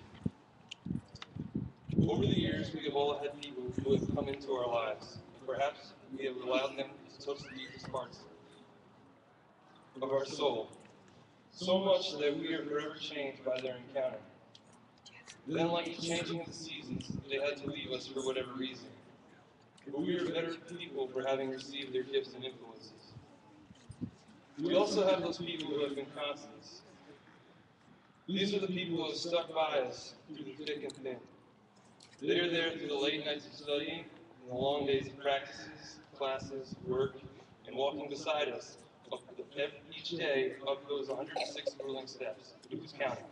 Over the years, we have all had people who have come into our lives. Perhaps we have allowed them to touch the deepest parts of our soul, so much that we are forever changed by their encounter. Then, like the changing of the seasons, they had to leave us for whatever reason. But we are better people for having received their gifts and influences. We also have those people who have been constants. These are the people who have stuck by us through the thick and thin. They are there through the late nights of studying, and the long days of practices, classes, work, and walking beside us each day up those 106 grueling steps. Who's counting?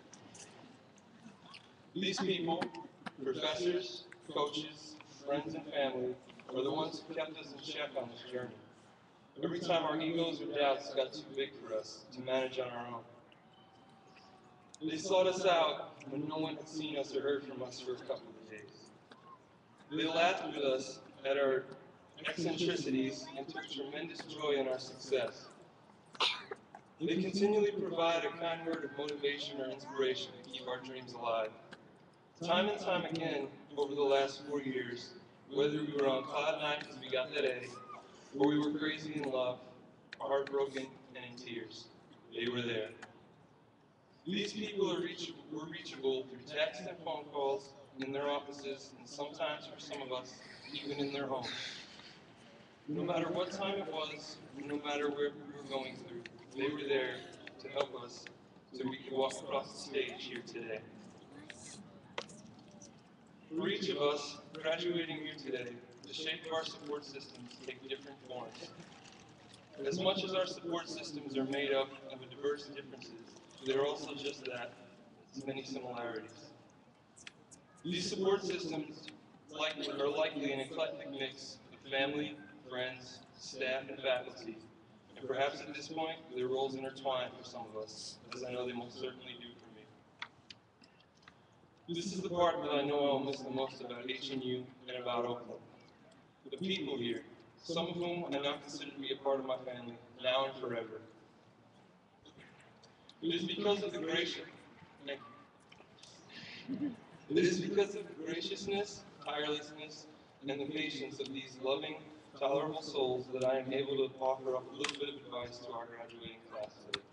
These people, professors, coaches, friends, and family, are the ones who kept us in check on this journey. Every time our egos or doubts got too big for us to manage on our own. They sought us out when no one had seen us or heard from us for a couple of days. They laughed with us at our eccentricities and took tremendous joy in our success. They continually provide a kind word of motivation or inspiration to keep our dreams alive. Time and time again, over the last 4 years, whether we were on cloud 9 because we got that A, or we were crazy in love, heartbroken, and in tears, they were there. These people were reachable through text and phone calls, in their offices, and sometimes for some of us, even in their homes. No matter what time it was, no matter where we were going through, they were there to help us so we could walk across the stage here today. For each of us, graduating here today, the shape of our support systems take different forms. As much as our support systems are made up of diverse differences, they're also just that, many similarities. These support systems are likely an eclectic mix of family, friends, staff, and faculty, And perhaps at this point, their roles intertwine for some of us, as I know they most certainly do for me. This is the part that I know I'll miss the most about HNU and about Oakland. The people here, some of whom I now consider to be a part of my family, now and forever. It is because of the graciousness, tirelessness, and the patience of these loving, tolerable souls that I am able to offer up a little bit of advice to our graduating class today.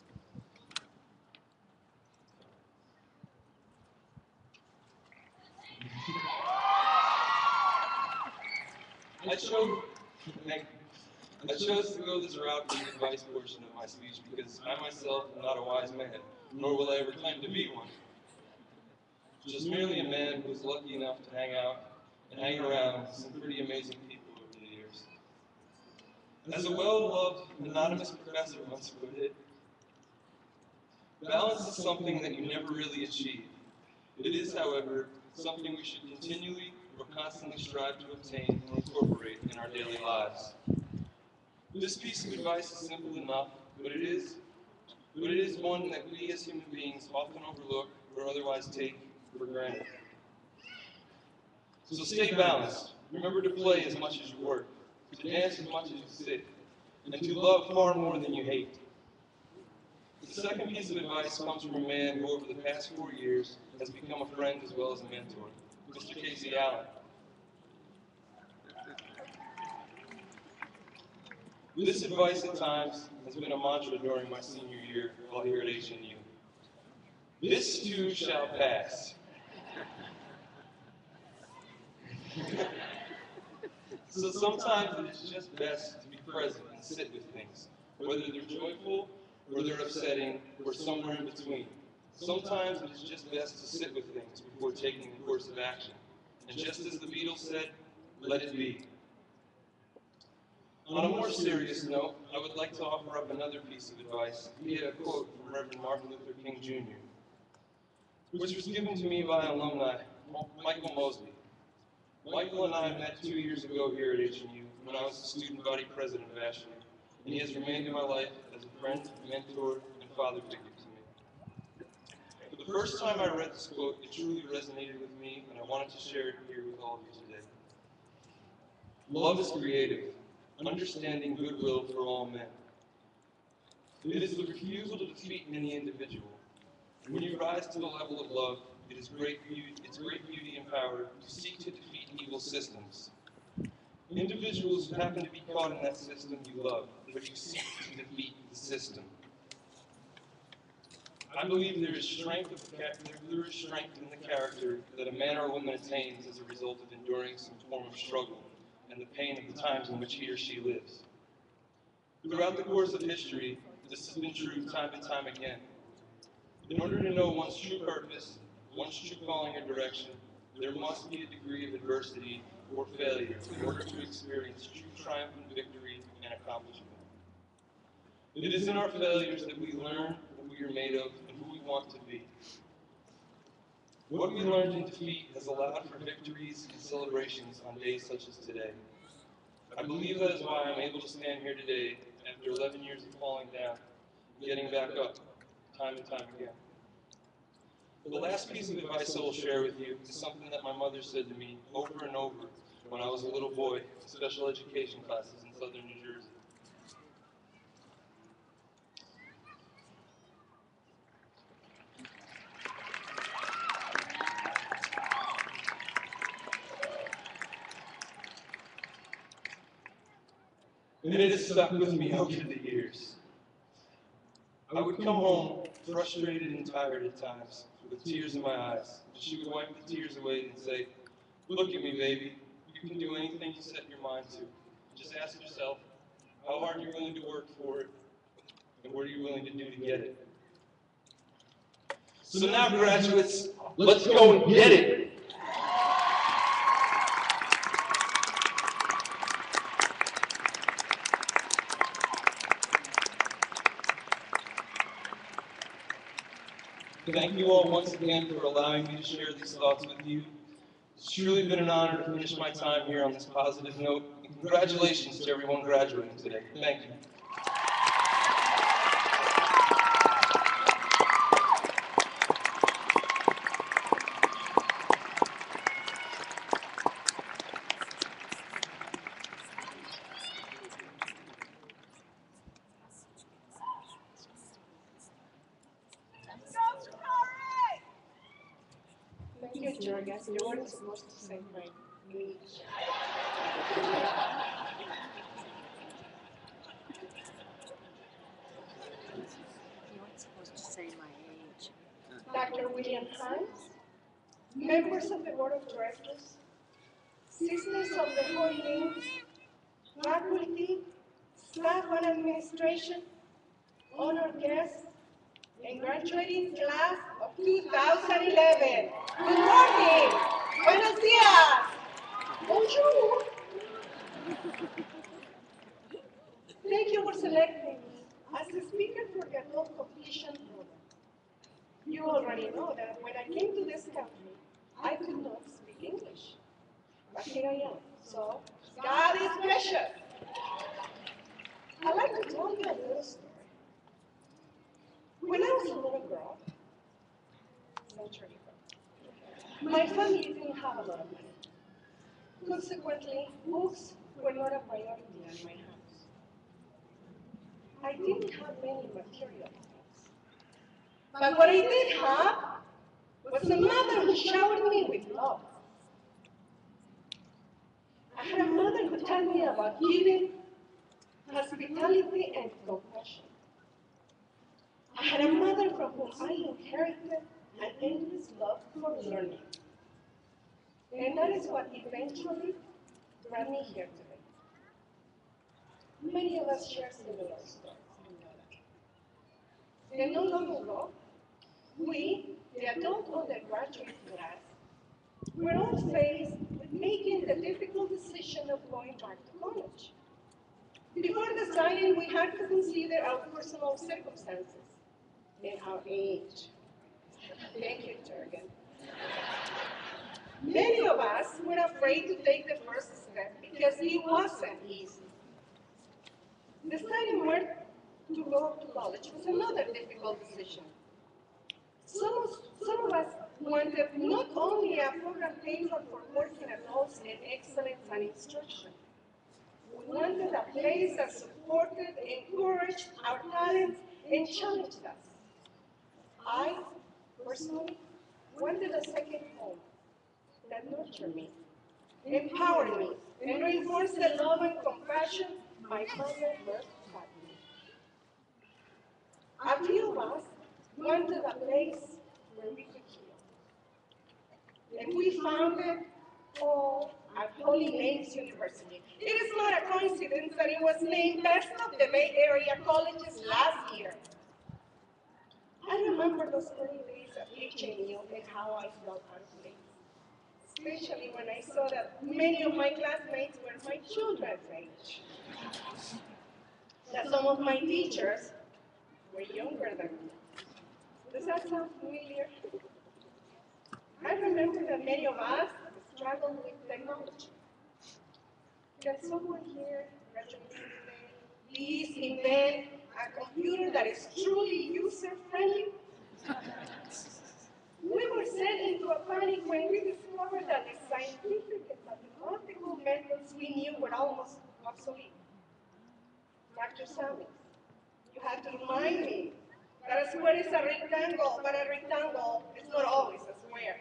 I chose to go this route in the advice portion of my speech because I myself am not a wise man, nor will I ever claim to be one. Just merely a man who was lucky enough to hang out and hang around with some pretty amazing people over the years. As a well-loved, anonymous professor once put it, balance is something that you never really achieve. It is, however, something we should continually or constantly strive to obtain and incorporate in our daily lives. This piece of advice is simple enough, but it is one that we as human beings often overlook or otherwise take for granted. So stay balanced. Remember to play as much as you work, to dance as much as you sit, and to love far more than you hate. The second piece of advice comes from a man who over the past 4 years has become a friend as well as a mentor, Mr. Casey Allen. This advice at times has been a mantra during my senior year while here at HNU. This too shall pass. So sometimes it is just best to be present and sit with things, whether they're joyful or they're upsetting or somewhere in between. Sometimes it is just best to sit with things before taking a course of action. And just as the Beatles said, let it be. On a more serious note, I would like to offer up another piece of advice via a quote from Reverend Martin Luther King Jr., which was given to me by alumni Michael Mosley. Michael and I met 2 years ago here at HNU when I was the student body president of ASHNU, and he has remained in my life as a friend, mentor, and father figure to me. The first time I read this quote, it truly resonated with me, and I wanted to share it here with all of you today. Love is creative, understanding goodwill for all men. It is the refusal to defeat any individual. When you rise to the level of love, it's great beauty and power to seek to defeat evil systems. Individuals who happen to be caught in that system you love, but you seek to defeat the system. I believe there is strength in the character that a man or woman attains as a result of enduring some form of struggle and the pain of the times in which he or she lives. Throughout the course of history, this has been true time and time again. In order to know one's true purpose, one's true calling or direction, there must be a degree of adversity or failure in order to experience true triumphant victory and accomplishment. It is in our failures that we learn what we are made of and who we want to be. What we learned in defeat has allowed for victories and celebrations on days such as today. I believe that is why I'm able to stand here today after 11 years of falling down and getting back up time and time again. The last piece of advice I will share with you is something that my mother said to me over and over when I was a little boy in special education classes in southern New Jersey. And it has stuck with me over the years. I would come home frustrated and tired at times, with tears in my eyes. She would wipe the tears away and say, "Look at me, baby. You can do anything you set your mind to. Just ask yourself how hard you're willing to work for it, and what are you willing to do to get it." So now, graduates, let's go and get it. Thank you all once again for allowing me to share these thoughts with you. It's truly been an honor to finish my time here on this positive note. And congratulations to everyone graduating today. Thank you. You jerk, as you weren't supposed to say my age. You weren't supposed to say my age. Dr. William Hines, members of the Board of Directors, Sisters of the Holy Names, faculty, staff and administration, honored guests, and graduating class of 2011. Good morning! Buenos dias! Bonjour! Thank you for selecting me as the speaker for the adult competition program. You already know that when I came to this country, I could not speak English. But here I am, so God is precious. I'd like to tell you a little story. When I was a little girl, century ago, my family didn't have a lot of money. Consequently, books were not a priority in my house. I didn't have many material things. But what I did have was a mother who showered me with love. I had a mother who taught me about giving, hospitality, and compassion. I had a mother from whom I inherited an endless love for learning. And that is what eventually brought me here today. Many of us share similar stories. And not long ago, we, the adult undergraduate class, were all faced with making the difficult decision of going back to college. Before deciding, we had to consider our personal circumstances and our age. Thank you, Jürgen. Many of us were afraid to take the first step because it wasn't easy. Deciding where to go to college was another difficult decision. Some of us wanted not only a program tailored for working adults and excellence and instruction. We wanted a place that supported, encouraged our talents, and challenged us. I, personally, wanted a second home that nurtured me, empowered me, and reinforced the love and compassion my mother birthed taught me. A few of us wanted a place where we could heal. And we found it all at Holy Names University. It is not a coincidence that it was named Best of the Bay Area Colleges last year. I remember those early days at HNU and how I felt out of place, especially when I saw that many of my classmates were my children's age. That some of my teachers were younger than me. Does that sound familiar? I remember that many of us struggled with technology. Can someone here graduate today please invent a computer that is truly user-friendly? We were sent into a panic when we discovered that the scientific and mathematical methods we knew were almost obsolete. Dr. Samuels, you had to remind me that a square is a rectangle, but a rectangle is not always a square.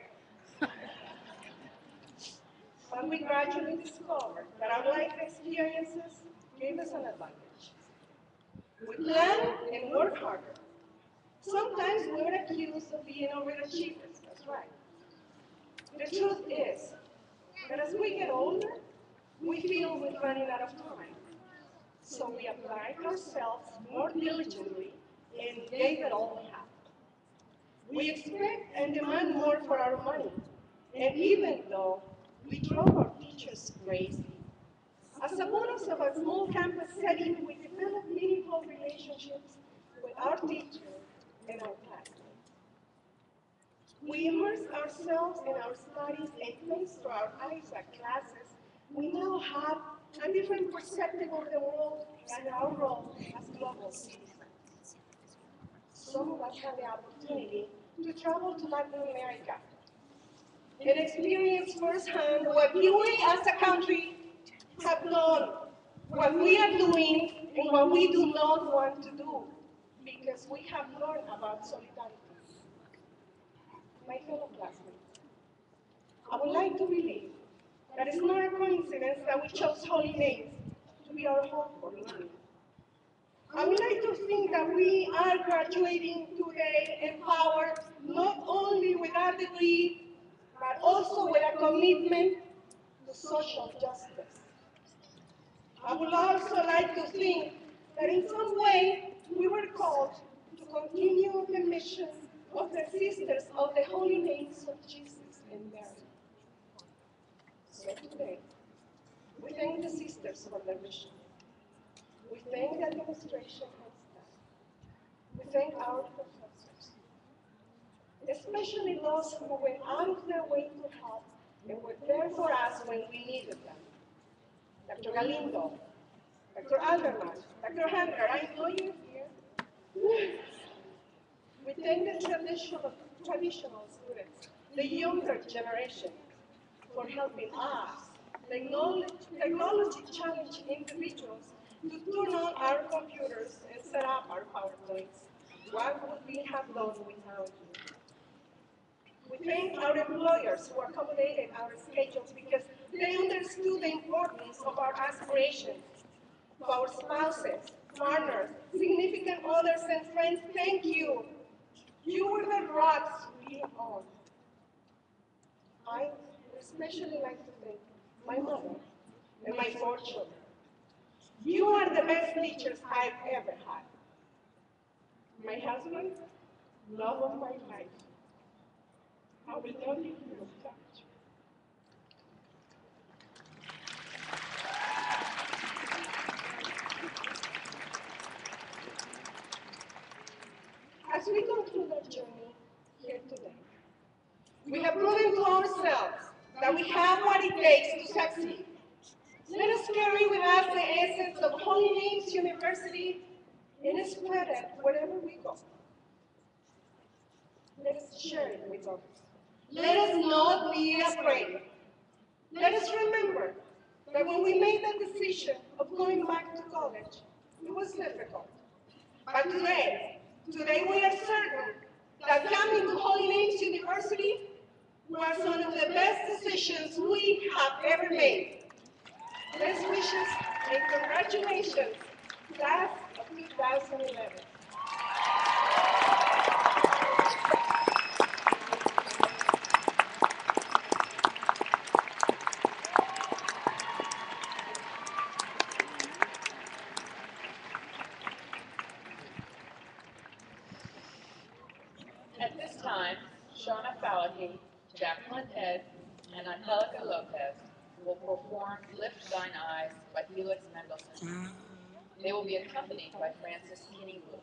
But we gradually discovered that our life experiences gave us an advantage. We plan and work harder. Sometimes we were accused of being overachievers, that's right. The truth is that as we get older, we feel we're running out of time. So we apply ourselves more diligently and gave it all we have. We expect and demand more for our money. And even though we drove our teachers crazy, as a bonus of a small campus setting, we developed meaningful relationships with our teachers and our classmates. We immersed ourselves in our studies, and thanks to our ISAC classes, we now have a different perspective of the world and our role as global citizens. Some of us had the opportunity to travel to Latin America and experience firsthand what we as a country have done, what we are doing, and what we do not want to do, because we have learned about solidarity. My fellow classmates, I would like to believe that it's not a coincidence that we chose holy names to be our home for learning. I would like to think that we are graduating today empowered not only with a degree, but also with a commitment to social justice. I would also like to think that in some way we were called to continue the mission of the Sisters of the Holy Names of Jesus and Mary. So today, we thank the sisters for their mission. We thank the administration and staff. We thank our professors, especially those who went out of their way to help and were there for us when we needed them. Dr. Galindo, Dr. Alderman, Dr. Handler, I know you're here. We thank the traditional students, the younger generation, for helping us, technology challenged individuals, to turn on our computers and set up our PowerPoints. What would we have done without you? We thank our employers who accommodated our schedules because they understood the importance of our aspirations. To our spouses, partners, significant others, and friends, thank you. You were the rocks we lean on. I would especially like to thank my mother and my 4 children. You are the best teachers I've ever had. My husband, love of my life. I will love you in your touch. As we conclude our journey here today, we have proven to ourselves that we have what it takes to succeed. Let us carry with us the essence of Holy Names University and spread it wherever we go. Let us share it with others. Let us not be afraid. Let us remember that when we made the decision of going back to college, it was difficult. But today we are certain that coming to Holy Names University was one of the best decisions we have ever made. Best wishes and congratulations, class of 2011. At this time, Shauna Falahy, Jacqueline Ed, and Angelica Lopez will perform Lift Thine Eyes by Felix Mendelssohn. They will be accompanied by Francis Kinney Blue.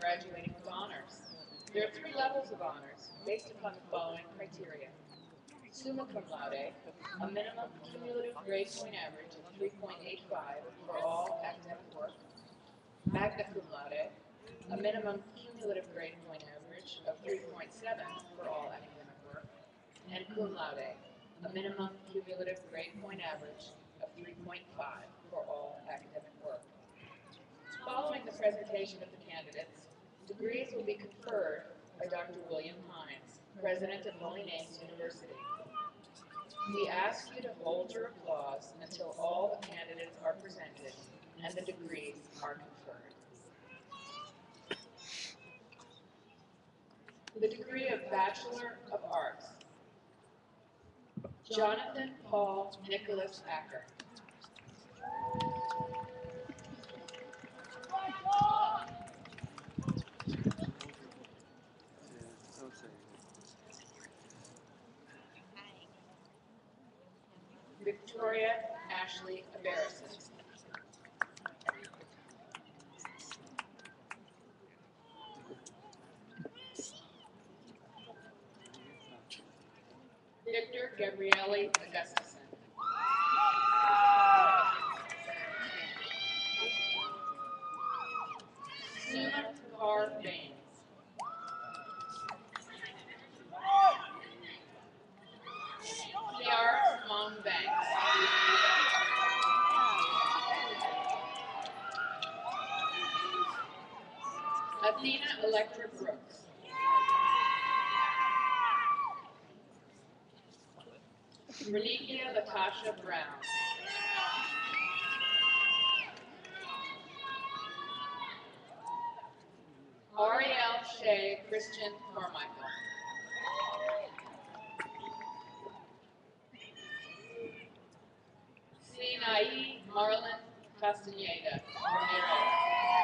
graduating with honors. There are 3 levels of honors based upon the following criteria. Summa cum laude, a minimum cumulative grade point average of 3.85 for all academic work. Magna cum laude, a minimum cumulative grade point average of 3.7 for all academic work. And cum laude, a minimum cumulative grade point average of 3.5 for all academic work. Following the presentation of the candidates, degrees will be conferred by Dr. William Hines, President of Holy Names University. We ask you to hold your applause until all the candidates are presented and the degrees are conferred. The degree of Bachelor of Arts, Jonathan Paul Nicholas Acker. Victoria Ashley Abarison. Victor Gabriele Augustison. Suna Carr Baines. Kiara Simone Banks. Athena Electra Brooks. Reliquia Latasha Brown. Ariel Shea Christian Carmichael. Sinai Marlon Castaneda Ramirez.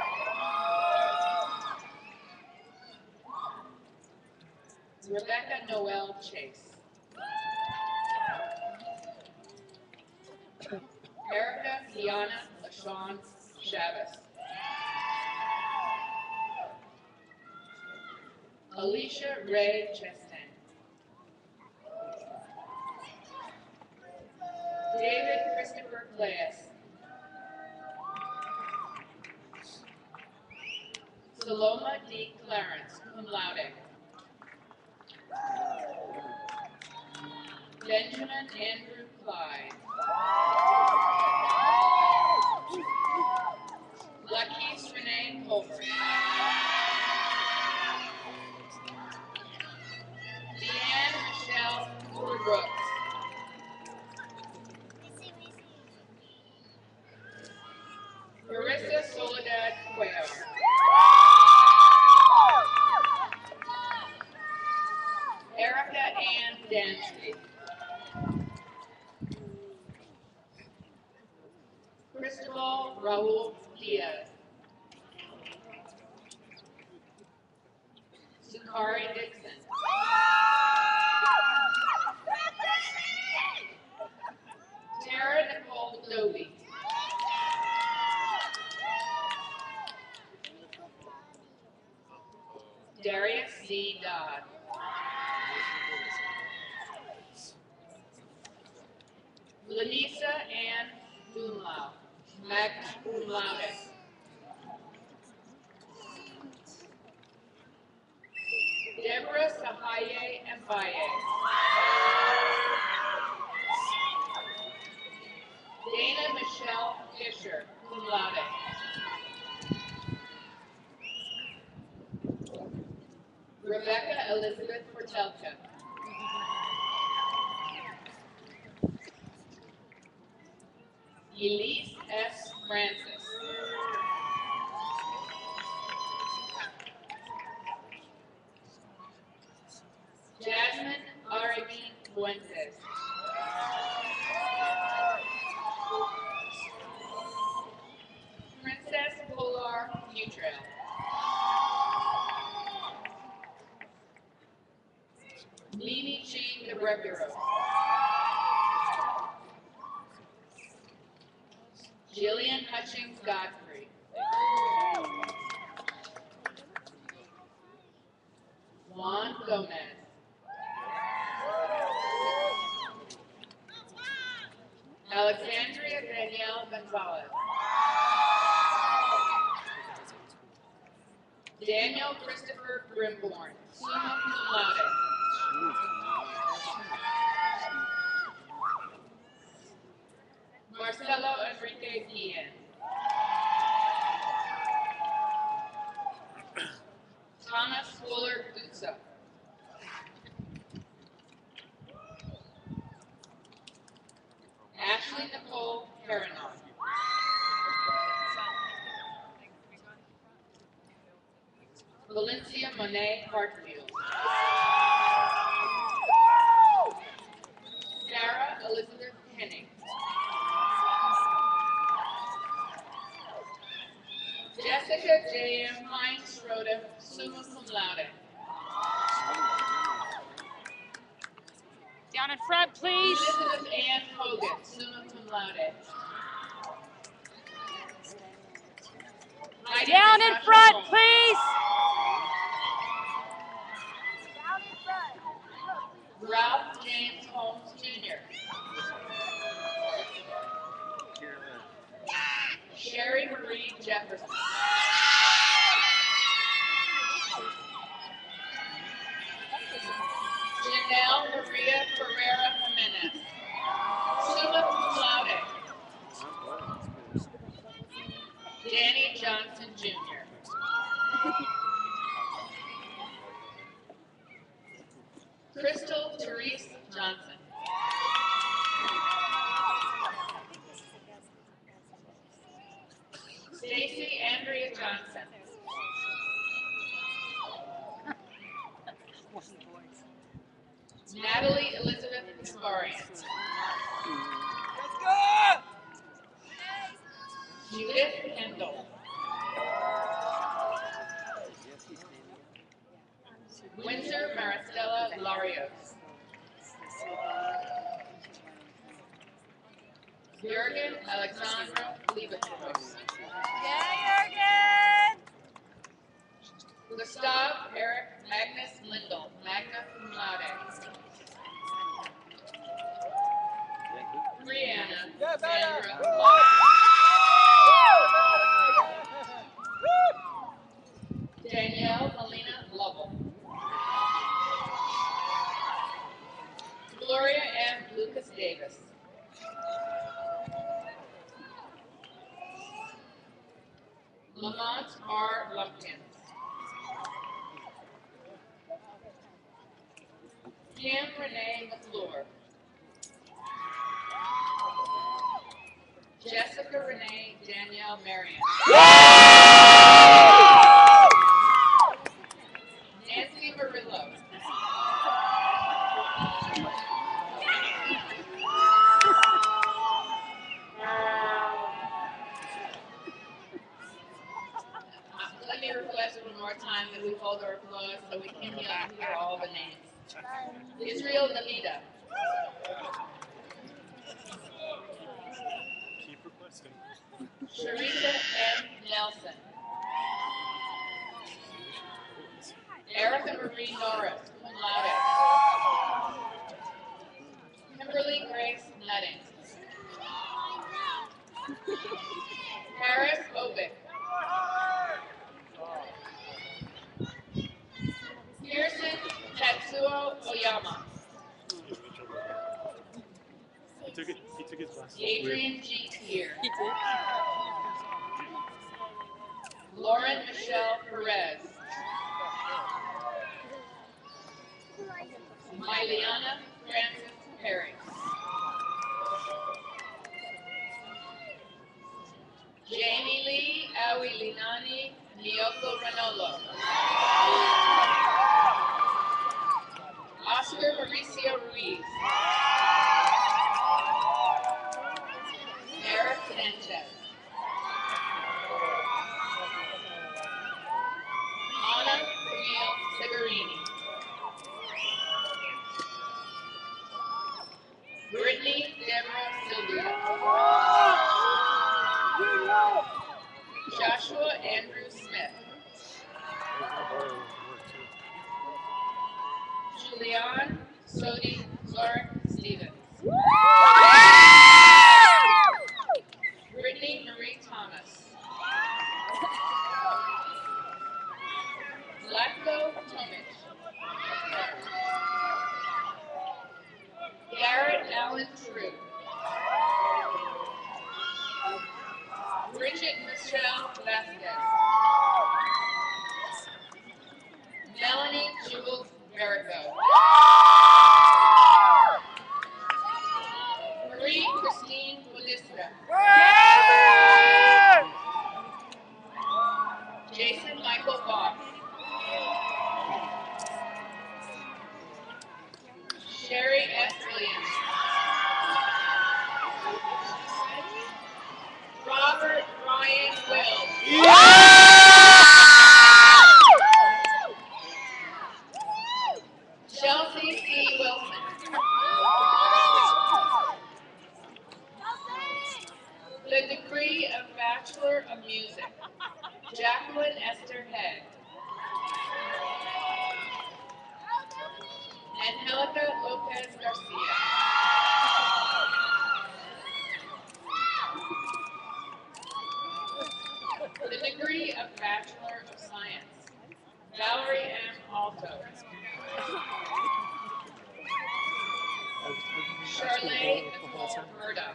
Rebecca Noel Chase. Erica Diana LaShawn Chavez. Alicia Ray Chastain. David Christopher Claes. Saloma D. Clarence, cum laude. Benjamin Andrew Clyde. Lakeith Renee Colbert. Deanne Michelle Brooks. Marissa Soledad Cuellar. Erica Ann Dansby. Cristobal Raul Diaz. Sukari Dixon. Tara Nicole Dobie. Darius C. Dodd. Lanisa Ann Dunlau, magna cum laude. Deborah Sahaye Mbaye. Dana Michelle Fisher, cum laude. Rebecca Elizabeth Portelka. Elise S. Francis. Jasmine Arimi Fuentes. Princess Polar Futrell. Mimi Jean Gabriero. Jillian Hutchings Godfrey. Juan Gomez. Alexandria Danielle Gonzalez. Daniel Christopher Grimborn, summa cum laude. Marcelo Enrique Guillen. Thomas Fuller Gutso. Ashley Nicole Caranon. Valencia Monet Hartfield. Sarah Elizabeth Henning. Jessica J.M. Hines Schroeder, summa cum laude. Down in front, please. Elizabeth Ann Hogan, summa cum laude. Heidi Down in Natasha front, Holmes. please. Ralph James Holmes Jr. Sherry Marie Jefferson. Janelle Maria Ferreira Jimenez, summa cum laude. Danny Johnson Jr. Crystal Therese Johnson. Stacy Andrea Johnson. Natalie Elizabeth Kasparian. Judith Kendall. Windsor Maristella Larios. Jürgen Alexandra Liebetroos. Yeah, Jürgen. Gustav Eric Magnus Lindell, magna cum laude. Brianna Sandra Love. Danielle Melina Lovell. Gloria M. Lucas Davis. Lamont R. Lumpkins. Kim Renee McClure. Jessica Renee Danielle Marion. Nancy Murillo. Let me request one more time that we hold our applause so we can hear all the names. Israel Nalida. Keep requesting. Sharita M. Nelson. Erica Marie Norris, cum laude. Kimberly Grace Nutting. Harris Obick. Pearson Tatsuo Oyama. He took his glasses. Adrian G. Tier. He did. Lauren Michelle Perez. Myliana Francis Perry. Jamie Lee Awilinani Nyoko Ranolo. Oscar Mauricio Ruiz. Eric Sanchez. Anna Camille Segarini. Brittany Deborah Sylvia. Joshua Andrew Smith. Julianne Sodi Clark Stevens. Brittany Marie Thomas. Zlatko Tomic. Garrett Allen True. Bridget Michelle Vasquez. Melanie Jules Verico. Marie Christine Bodistra. Jason Michael Boss. Sherry S. Williams. Robert Ryan Will. Chelsea C. Wilson. The degree of Bachelor of Music. Jacqueline Esther Head. Angelica Lopez Garcia. The degree of Bachelor of Science. Valerie M. Alto. Charlene Nicole Murdoch.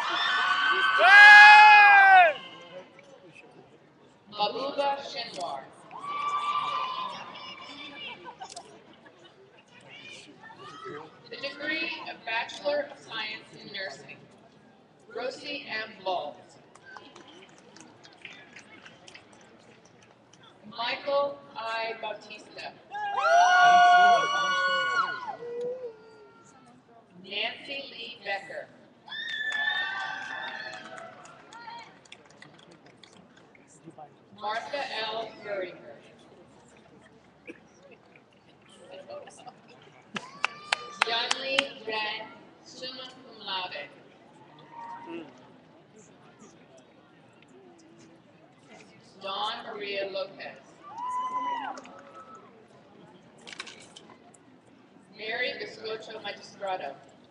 Mabuba Shinwar. The degree of Bachelor of Science in Nursing. Rosie M. Balt. Michael I. Bautista. Nancy Lee Becker. Martha L. Guringer. Yanli Ren, summa cum laude. Dawn Maria Lopez. Mary Biscocho Magistrado.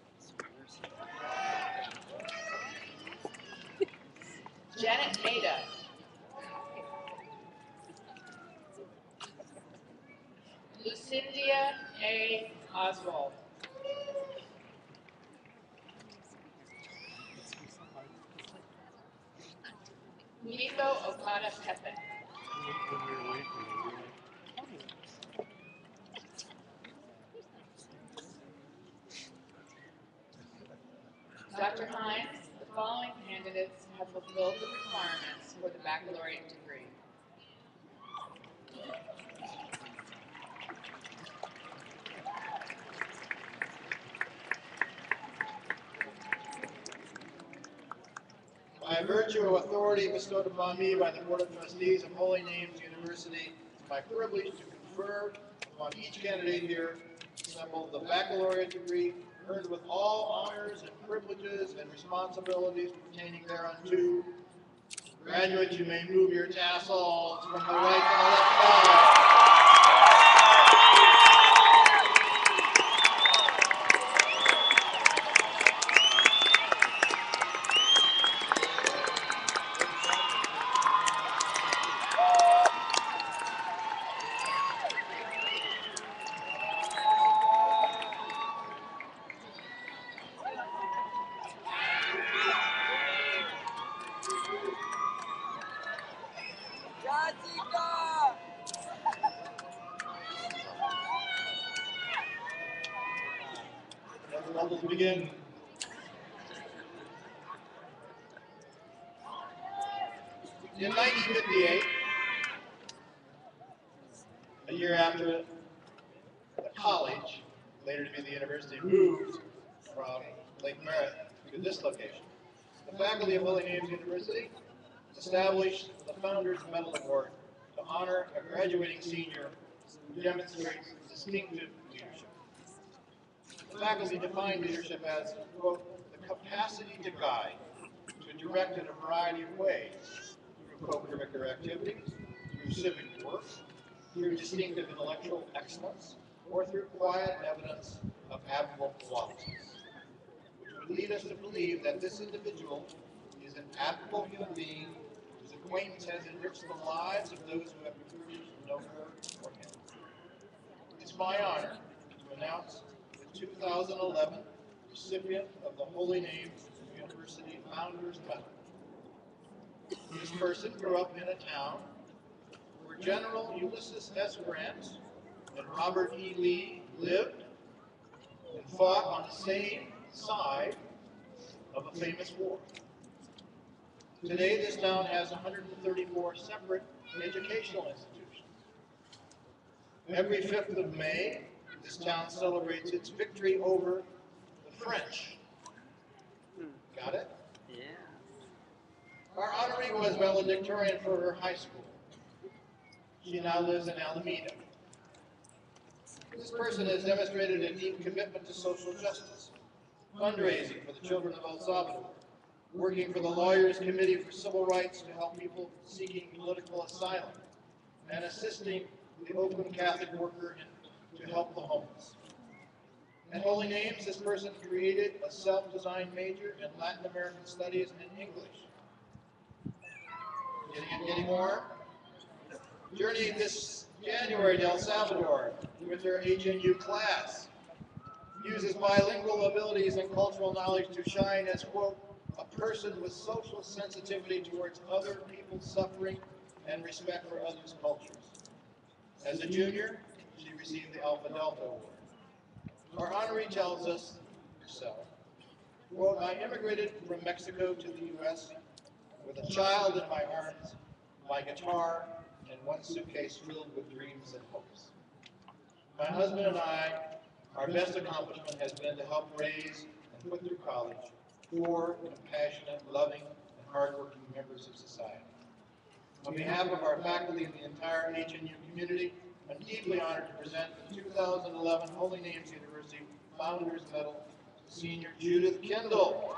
Janet Maida. Lucindia A. Oswald. Miko Okada Pepe. Dr. Hines, the following candidates have fulfilled the requirements for the baccalaureate degree. By virtue of authority bestowed upon me by the Board of Trustees of Holy Names University, it's my privilege to confer upon each candidate here assembled the baccalaureate degree earned with all honors and privileges and responsibilities pertaining thereunto. Graduates, you may move your tassels from the right to the left side. Let us begin. In 1958, a year after the college, later to be the university, moved from Lake Merritt to this location, the faculty of Holy Names University established the Founders Medal Award to honor a graduating senior who demonstrates distinctive leadership. The faculty define leadership as, quote, the capacity to guide, to direct in a variety of ways, through co-curricular activities, through civic work, through distinctive intellectual excellence, or through quiet evidence of admirable qualities, which would lead us to believe that this individual is an admirable human being whose acquaintance has enriched the lives of those who have the privilege to know her or him. It's my honor to announce the 2011 recipient of the Holy Names University Founders Medal. This person grew up in a town where General Ulysses S. Grant and Robert E. Lee lived and fought on the same side of a famous war. Today, this town has 134 separate educational institutions. Every 5th of May, this town celebrates its victory over the French. Got it? Yeah. Our honoree was valedictorian for her high school. She now lives in Alameda. This person has demonstrated a deep commitment to social justice, fundraising for the children of El Salvador, working for the Lawyers Committee for Civil Rights to help people seeking political asylum, and assisting the Oakland Catholic worker to help the homeless. At Holy Names, this person created a self-designed major in Latin American Studies and English. Getting more? Journeying this January to El Salvador with her HNU class. Uses bilingual abilities and cultural knowledge to shine as, quote, a person with social sensitivity towards other people's suffering and respect for others' cultures. As a junior, she received the Alpha Delta Award. Our honoree tells us herself, quote, I immigrated from Mexico to the U.S. with a child in my arms, my guitar, and one suitcase filled with dreams and hopes. My husband and I, our best accomplishment has been to help raise and put through college 4 compassionate, loving, and hardworking members of society. On behalf of our faculty and the entire HNU community, I'm deeply honored to present the 2011 Holy Names University Founders Medal to senior Judith Kendall.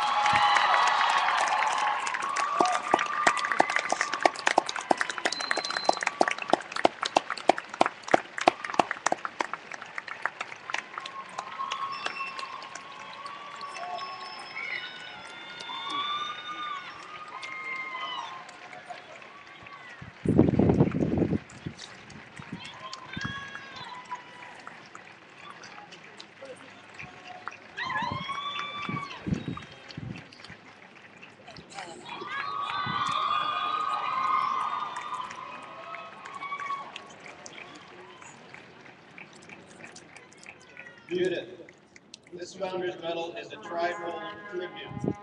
Judith, this Founders Medal is a trifold tribute.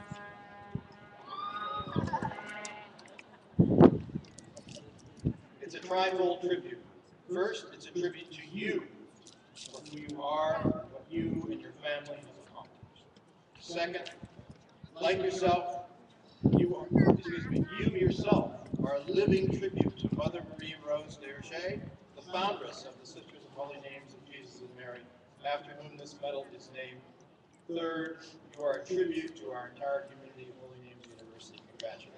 It's a trifold tribute. First, it's a tribute to you for who you are, what you and your family have accomplished. Second, like yourself, you yourself are a living tribute to Mother Marie Rose Derchet, the foundress of the Sisters of Holy Names of Jesus and Mary, after whom this medal is named. Third, you are a tribute to our entire community of Holy Names University. Congratulations.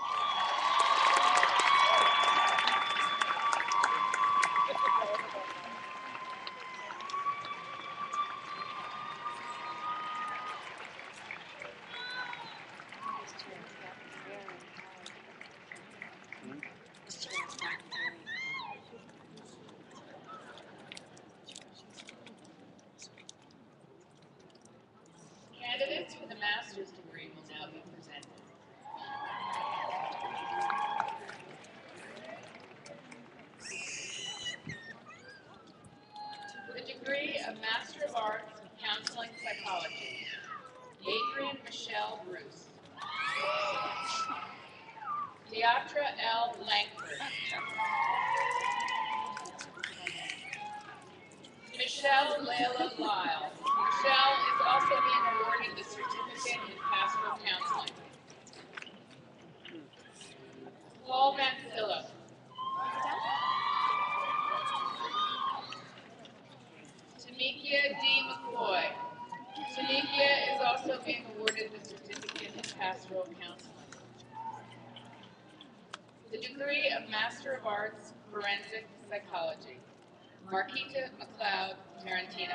Candidates for the master's degree will now be presented. The degree of Master of Arts in Counseling Psychology, Adrian Michelle Bruce. Deatra L. Langford. Michelle Layla Lyle. Michelle is also being awarded the Certificate in Pastoral Counseling. Paul Mancilla. Tamikia D. McCoy. Tamikia is also being awarded the Certificate in Pastoral Counseling. The degree of Master of Arts, Forensic Psychology. Marquita McLeod Tarantina.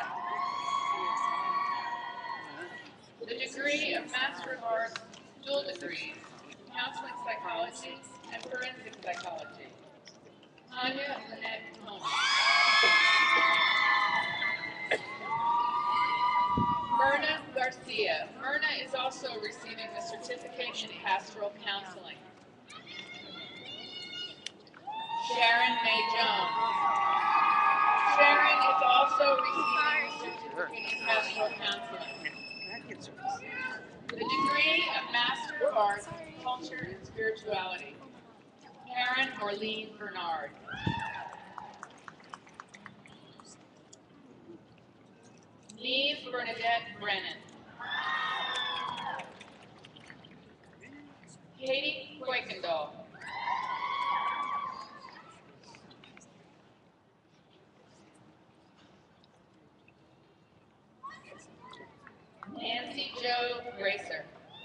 The degree of Master of Arts, dual degrees, Counseling Psychology and Forensic Psychology. Tanya Lynette Combs. Myrna Garcia. Myrna is also receiving a certificate in pastoral counseling. Sharon May Jones. Sharon is also receiving a certificate in pastoral counseling. The degree of Master of Arts, Culture and Spirituality. Karen Orlean Bernard. Neve Bernadette Brennan. Katie Kuykendall. Nancy Jo Gracer.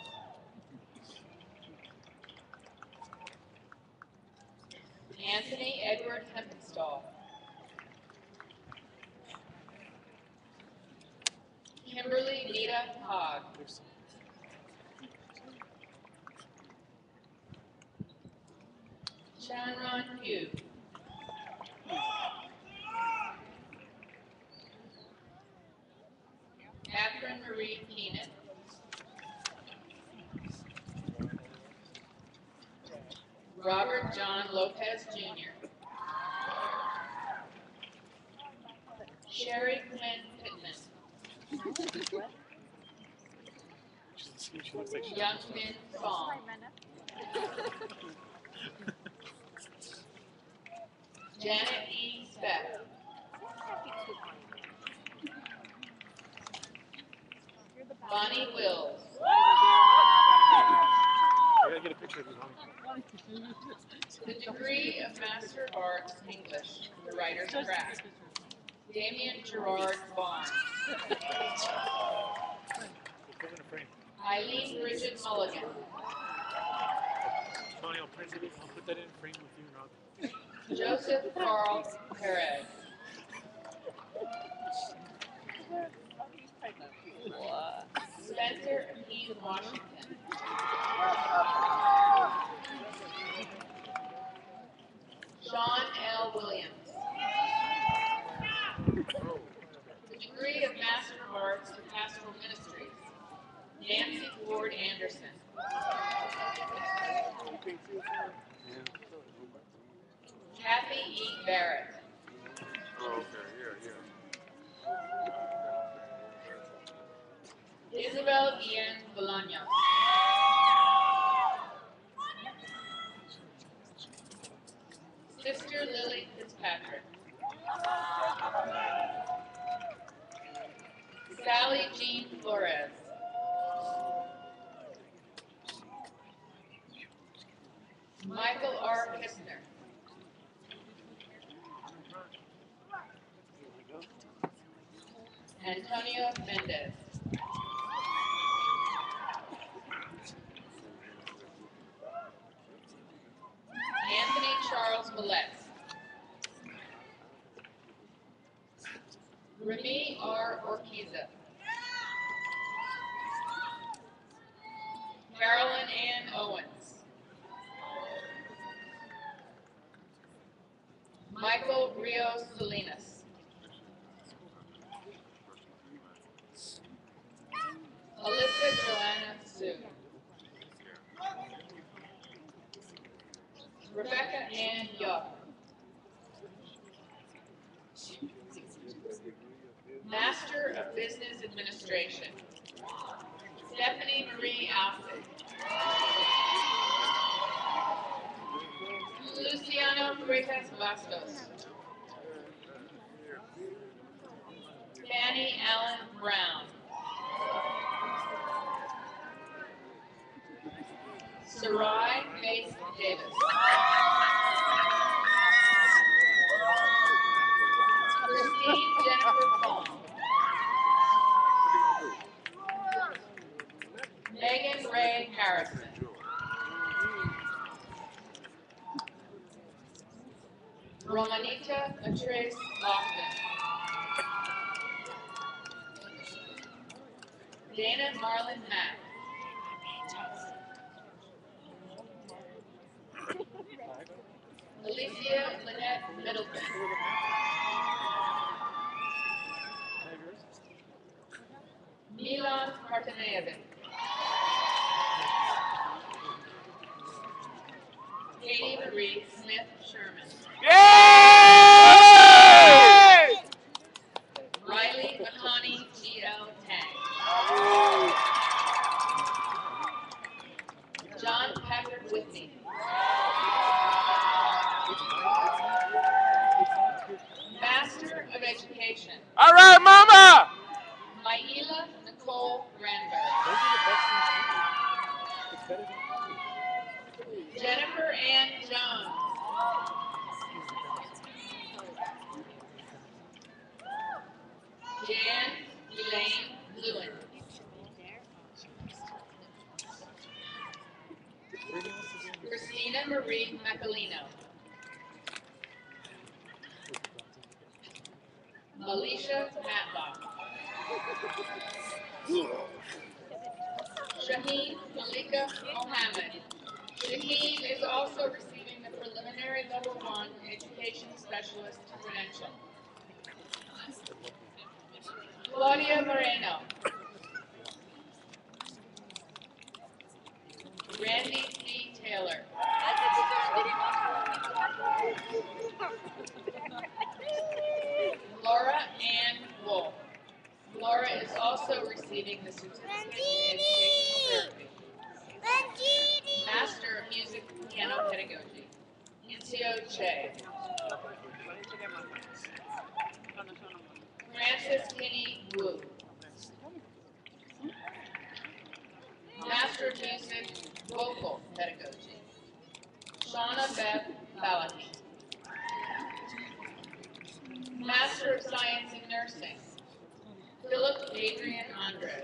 Anthony Edward Hempenstall. Kimberly Nita Hogg. Shanron Pugh. Catherine Marie Keenan. Robert John Lopez Jr. Sherry Quinn Pittman. Young Min Song. Janet E. Speck. Bonnie Wills. I gotta get a picture of you, Bonnie. The degree of Master of Arts English, the Writer's Craft. Damian Gerard Barnes. Eileen Bridget Mulligan. Bonnie, I'll print it. I'll put that in frame with you, Rob. Joseph Carl Perez. Spencer E. Washington. Sean L. Williams. The degree of Master of Arts in Pastoral Ministries. Nancy Ward Anderson. Kathy E. Barrett. Oh, okay, yeah. Isabel Ian Bolaños. Sister Lily Fitzpatrick. Sally Jean Flores. Michael R. Kistner. Antonio Mendez. Anthony Charles Millett. Remy R. Orquiza. Carolyn Ann Owens. Michael Rios Salinas. Alyssa Joanna Sue. Rebecca Ann Yuck. Master of Business Administration. Stephanie Marie Alford. Luciano Freitas Bastos. Fanny Allen Brown. Sarai Mace Davis. Christine Jennifer Fong. Megan Ray Harrison. Romanita Patrice Lofton. Dana Marlon Mack. Alicia Lynette Middleton. Milan Martinejevic. Katie Marie Smith Sherman. Yay! Riley Makani G.L. Tang. John Patrick Whitney. Master of Education. All right, Mama. Maila Nicole Granberg. Jennifer Ann Jones. Jan Elaine Lewin. Christina Marie Macalino. Alicia Matlock. Shaheen Malika Mohammed. Shaheen is also receiving the preliminary level 1 education specialist credential. Claudia Moreno. Randy C. Taylor. Laura Ann Wolf. Laura is also receiving the certificate in educational therapy. Master of Music Piano Pedagogy. Incio Che. Francis Kinney Wu. Master of Music Vocal Pedagogy. Shauna Beth Balahi. Master of Science in Nursing. Philip Adrian Andres.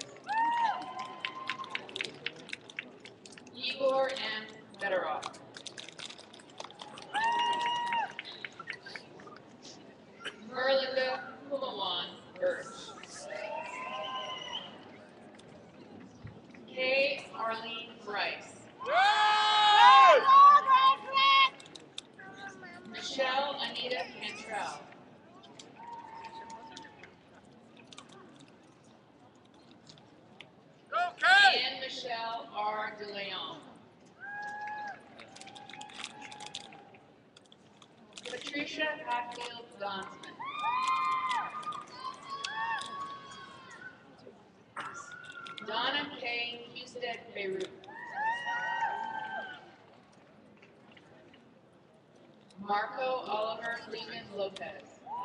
Igor M. Fedorov. Merlinda Kumawan Birch. Kay Arlene Bryce. Michelle Anita Cantrell. And Michelle R. DeLeon. Patricia Hatfield Donsman. Donna K. Husted Beirut. Marco Oliver Lehman Lopez.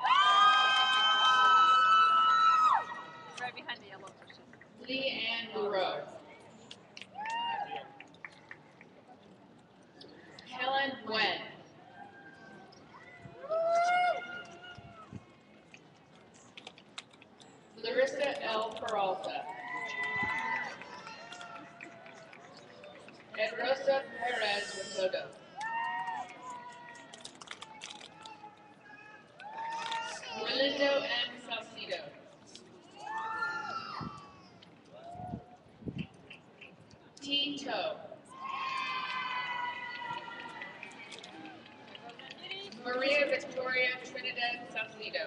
Right behind the yellow person. Lee Ann Moreau. Helen Nguyen. Larissa L. Peralta. Edrosa Perez Rosoto. Orlando M. Salcido. Tito. Maria Victoria Trinidad Salcido.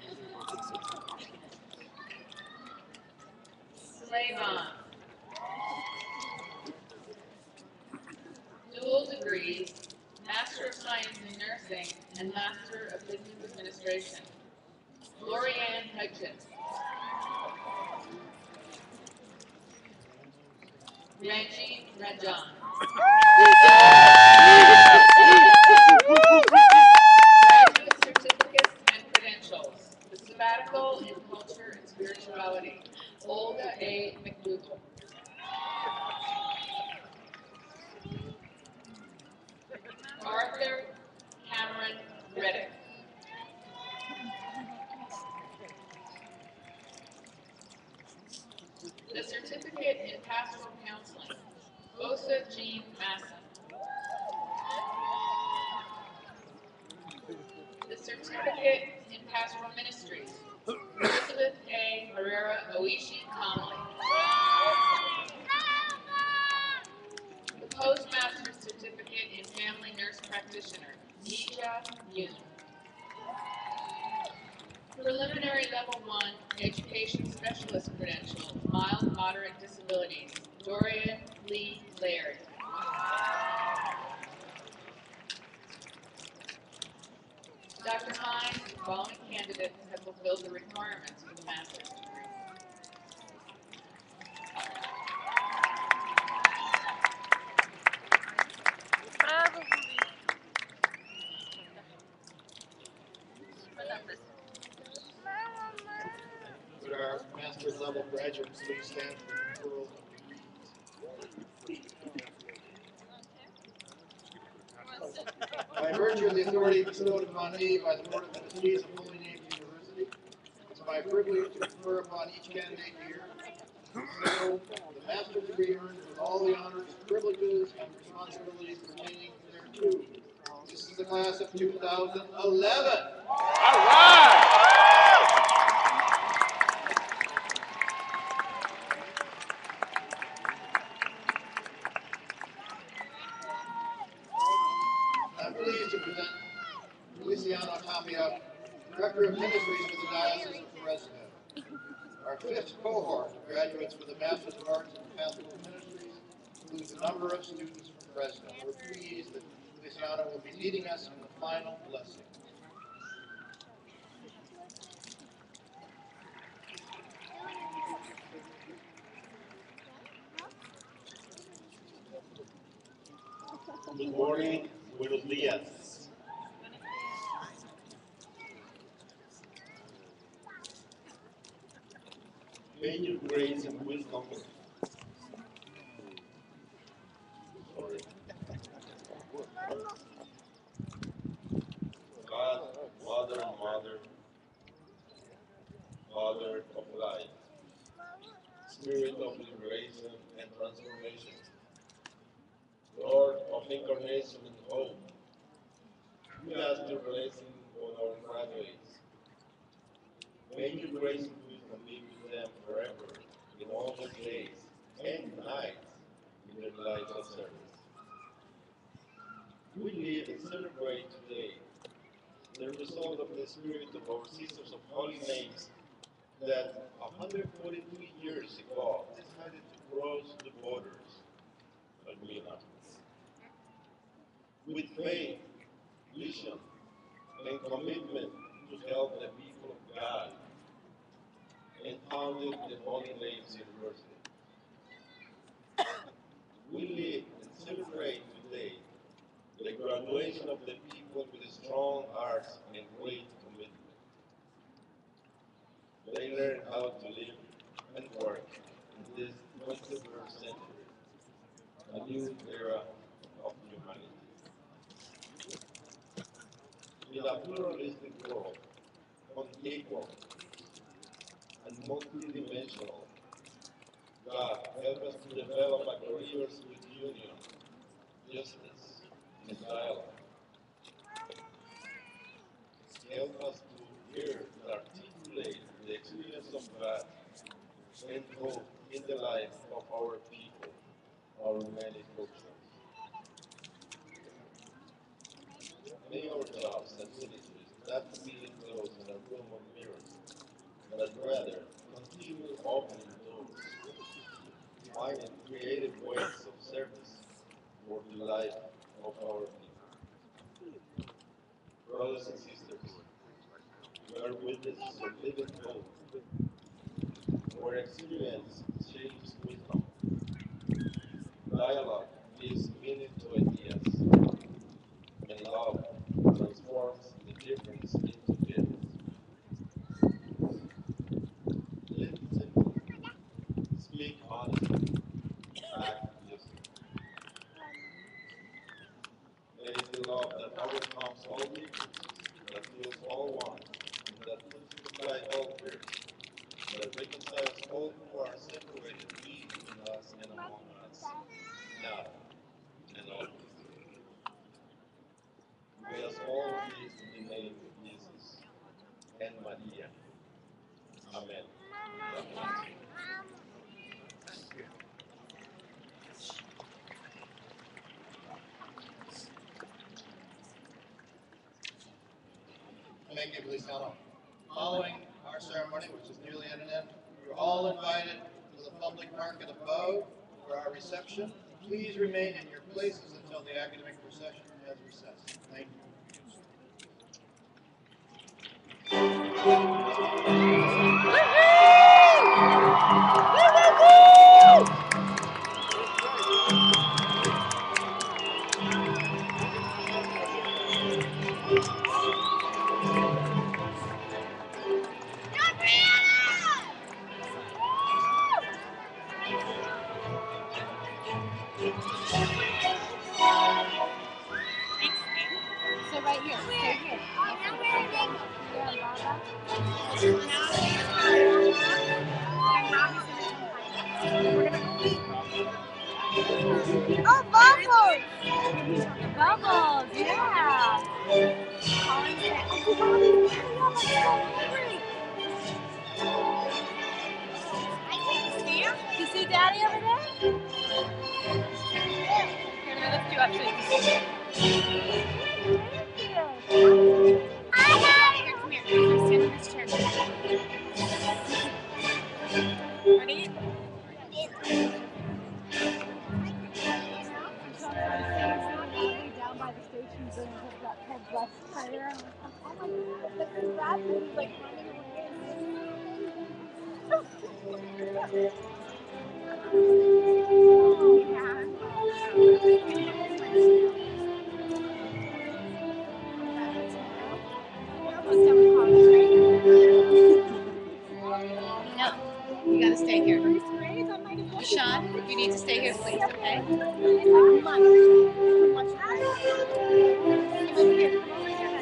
Slavon. Dual degrees, Master of Science in Nursing and Master of Business Administration. Lorianne Hutchins. Ranji Rajan. Graduate certificates and credentials. The Sabbatical in Culture and Spirituality. Olga A. McDougall. Arthur Cameron Reddick. The certificate in pastoral counseling. Osa Jean Masson. The certificate Certificate in Pastoral Ministries, Elizabeth A. Herrera Oishi Conley. The Postmaster's Certificate in Family Nurse Practitioner, Nija Yoon. Preliminary Level 1 Education Specialist Credential, Mild Moderate Disabilities, Dorian Lee Laird. Dr. Hines and the following candidates have fulfilled the requirements for the master's degree. Would our master's level graduates please stand for the conferral of By virtue of the authority bestowed upon me by the Board of Trustees of Holy Names University, it's my privilege to confer upon each candidate here so the master's degree earned with all the honors, privileges, and responsibilities pertaining thereto. This is the class of 2011. All right! I'm pleased to present Luciano Tapia, Director of Ministries for the Diocese of Fresno. Our fifth cohort of graduates for the Master's of Arts in Pastoral Ministries includes a number of students from Fresno. We're pleased that Luciano will be leading us in the final blessing. Good morning, buenos días. May your grace and wisdom, God, Mother and Mother, Father of life, Spirit of liberation and transformation, Lord of incarnation and hope, we ask your blessing on our graduates. May your grace and wisdom be with them forever, in all their days and nights in their lives of service. We live and celebrate today the result of the spirit of our Sisters of Holy Names that 142 years ago decided to cross the borders of Milan. With faith, vision, and commitment to help the people of God, and founded the Holy Names University. We live and celebrate today the graduation of the people with strong hearts and great commitment. They learn how to live and work in this 21st century, a new era of humanity. In a pluralistic world, unequal and multidimensional, God help us to develop a careers with union, justice, and dialogue. Help us to hear and articulate the experience of God and hope in the life of our people, our many cultures. May our jobs and ministries not be enclosed in a room of mirrors, but rather continue opening doors, finding creative ways of service for the life of our people. Brothers and sisters, we are witnesses of living hope, where experience shapes wisdom. Dialogue gives meaning to ideas, and love transforms the difference into gifts. Live simply, speak honestly, act justly. May the love that overcomes all differences, that feels all one, and that puts to flight all fears, that reconciles all who are separated, be in us and among us, now and always. We ask all of this in the name of Jesus. Maria. Amen. Thank you, please stand up. Following our ceremony, which is nearly at an end, you're all invited to the public market above for our reception. Please remain in your places until the academic procession has recessed. Thank you. So right here, stay here. Oh, bubbles! Bubbles, yeah. Colin said, Uncle Bobby, hurry up, I'm so hungry. See him? Do you see Daddy over there? Here, let me lift you up so you can see him. Here, come here. Stand in this chair. Ready? Down by the station, brings up that head bus tire. I'm like, oh my God, this is bad. And he's like running away. You're almost done with college, right? No, you gotta stay here. Sean, you need to stay here, please, okay? Come on. Come over here. Come over here.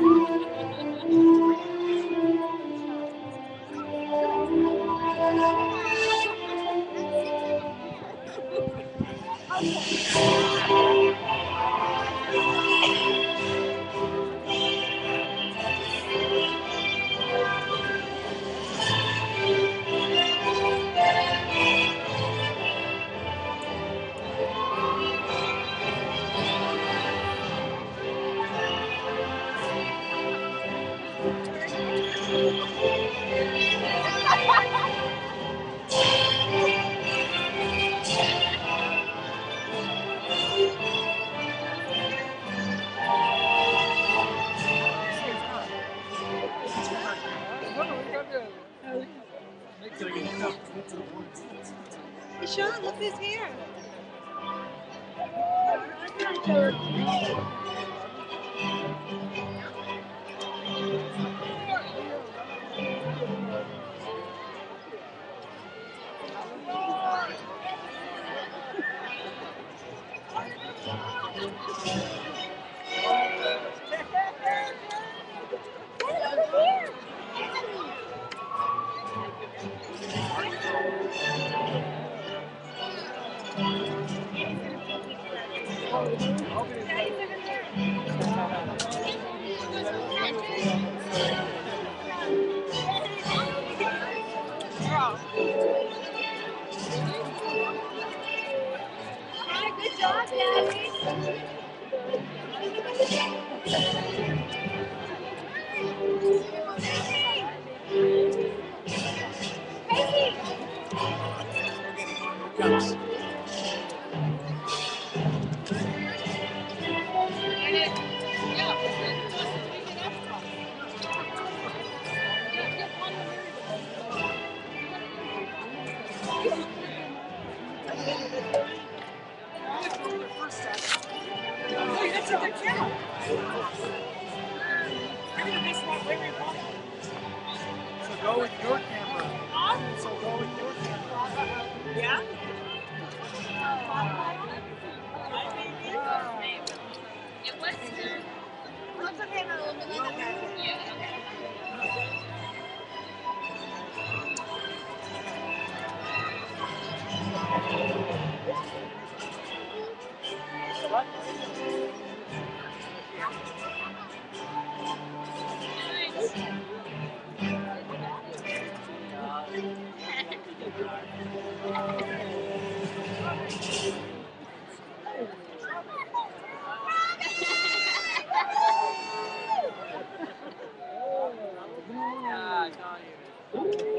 Hey, Sean, look who's here. Good job, Daddy. So go with your camera. So go with your camera. Yeah? It was good. Well, it's okay, but a little bit later. Yeah, okay. Nice. Thank you.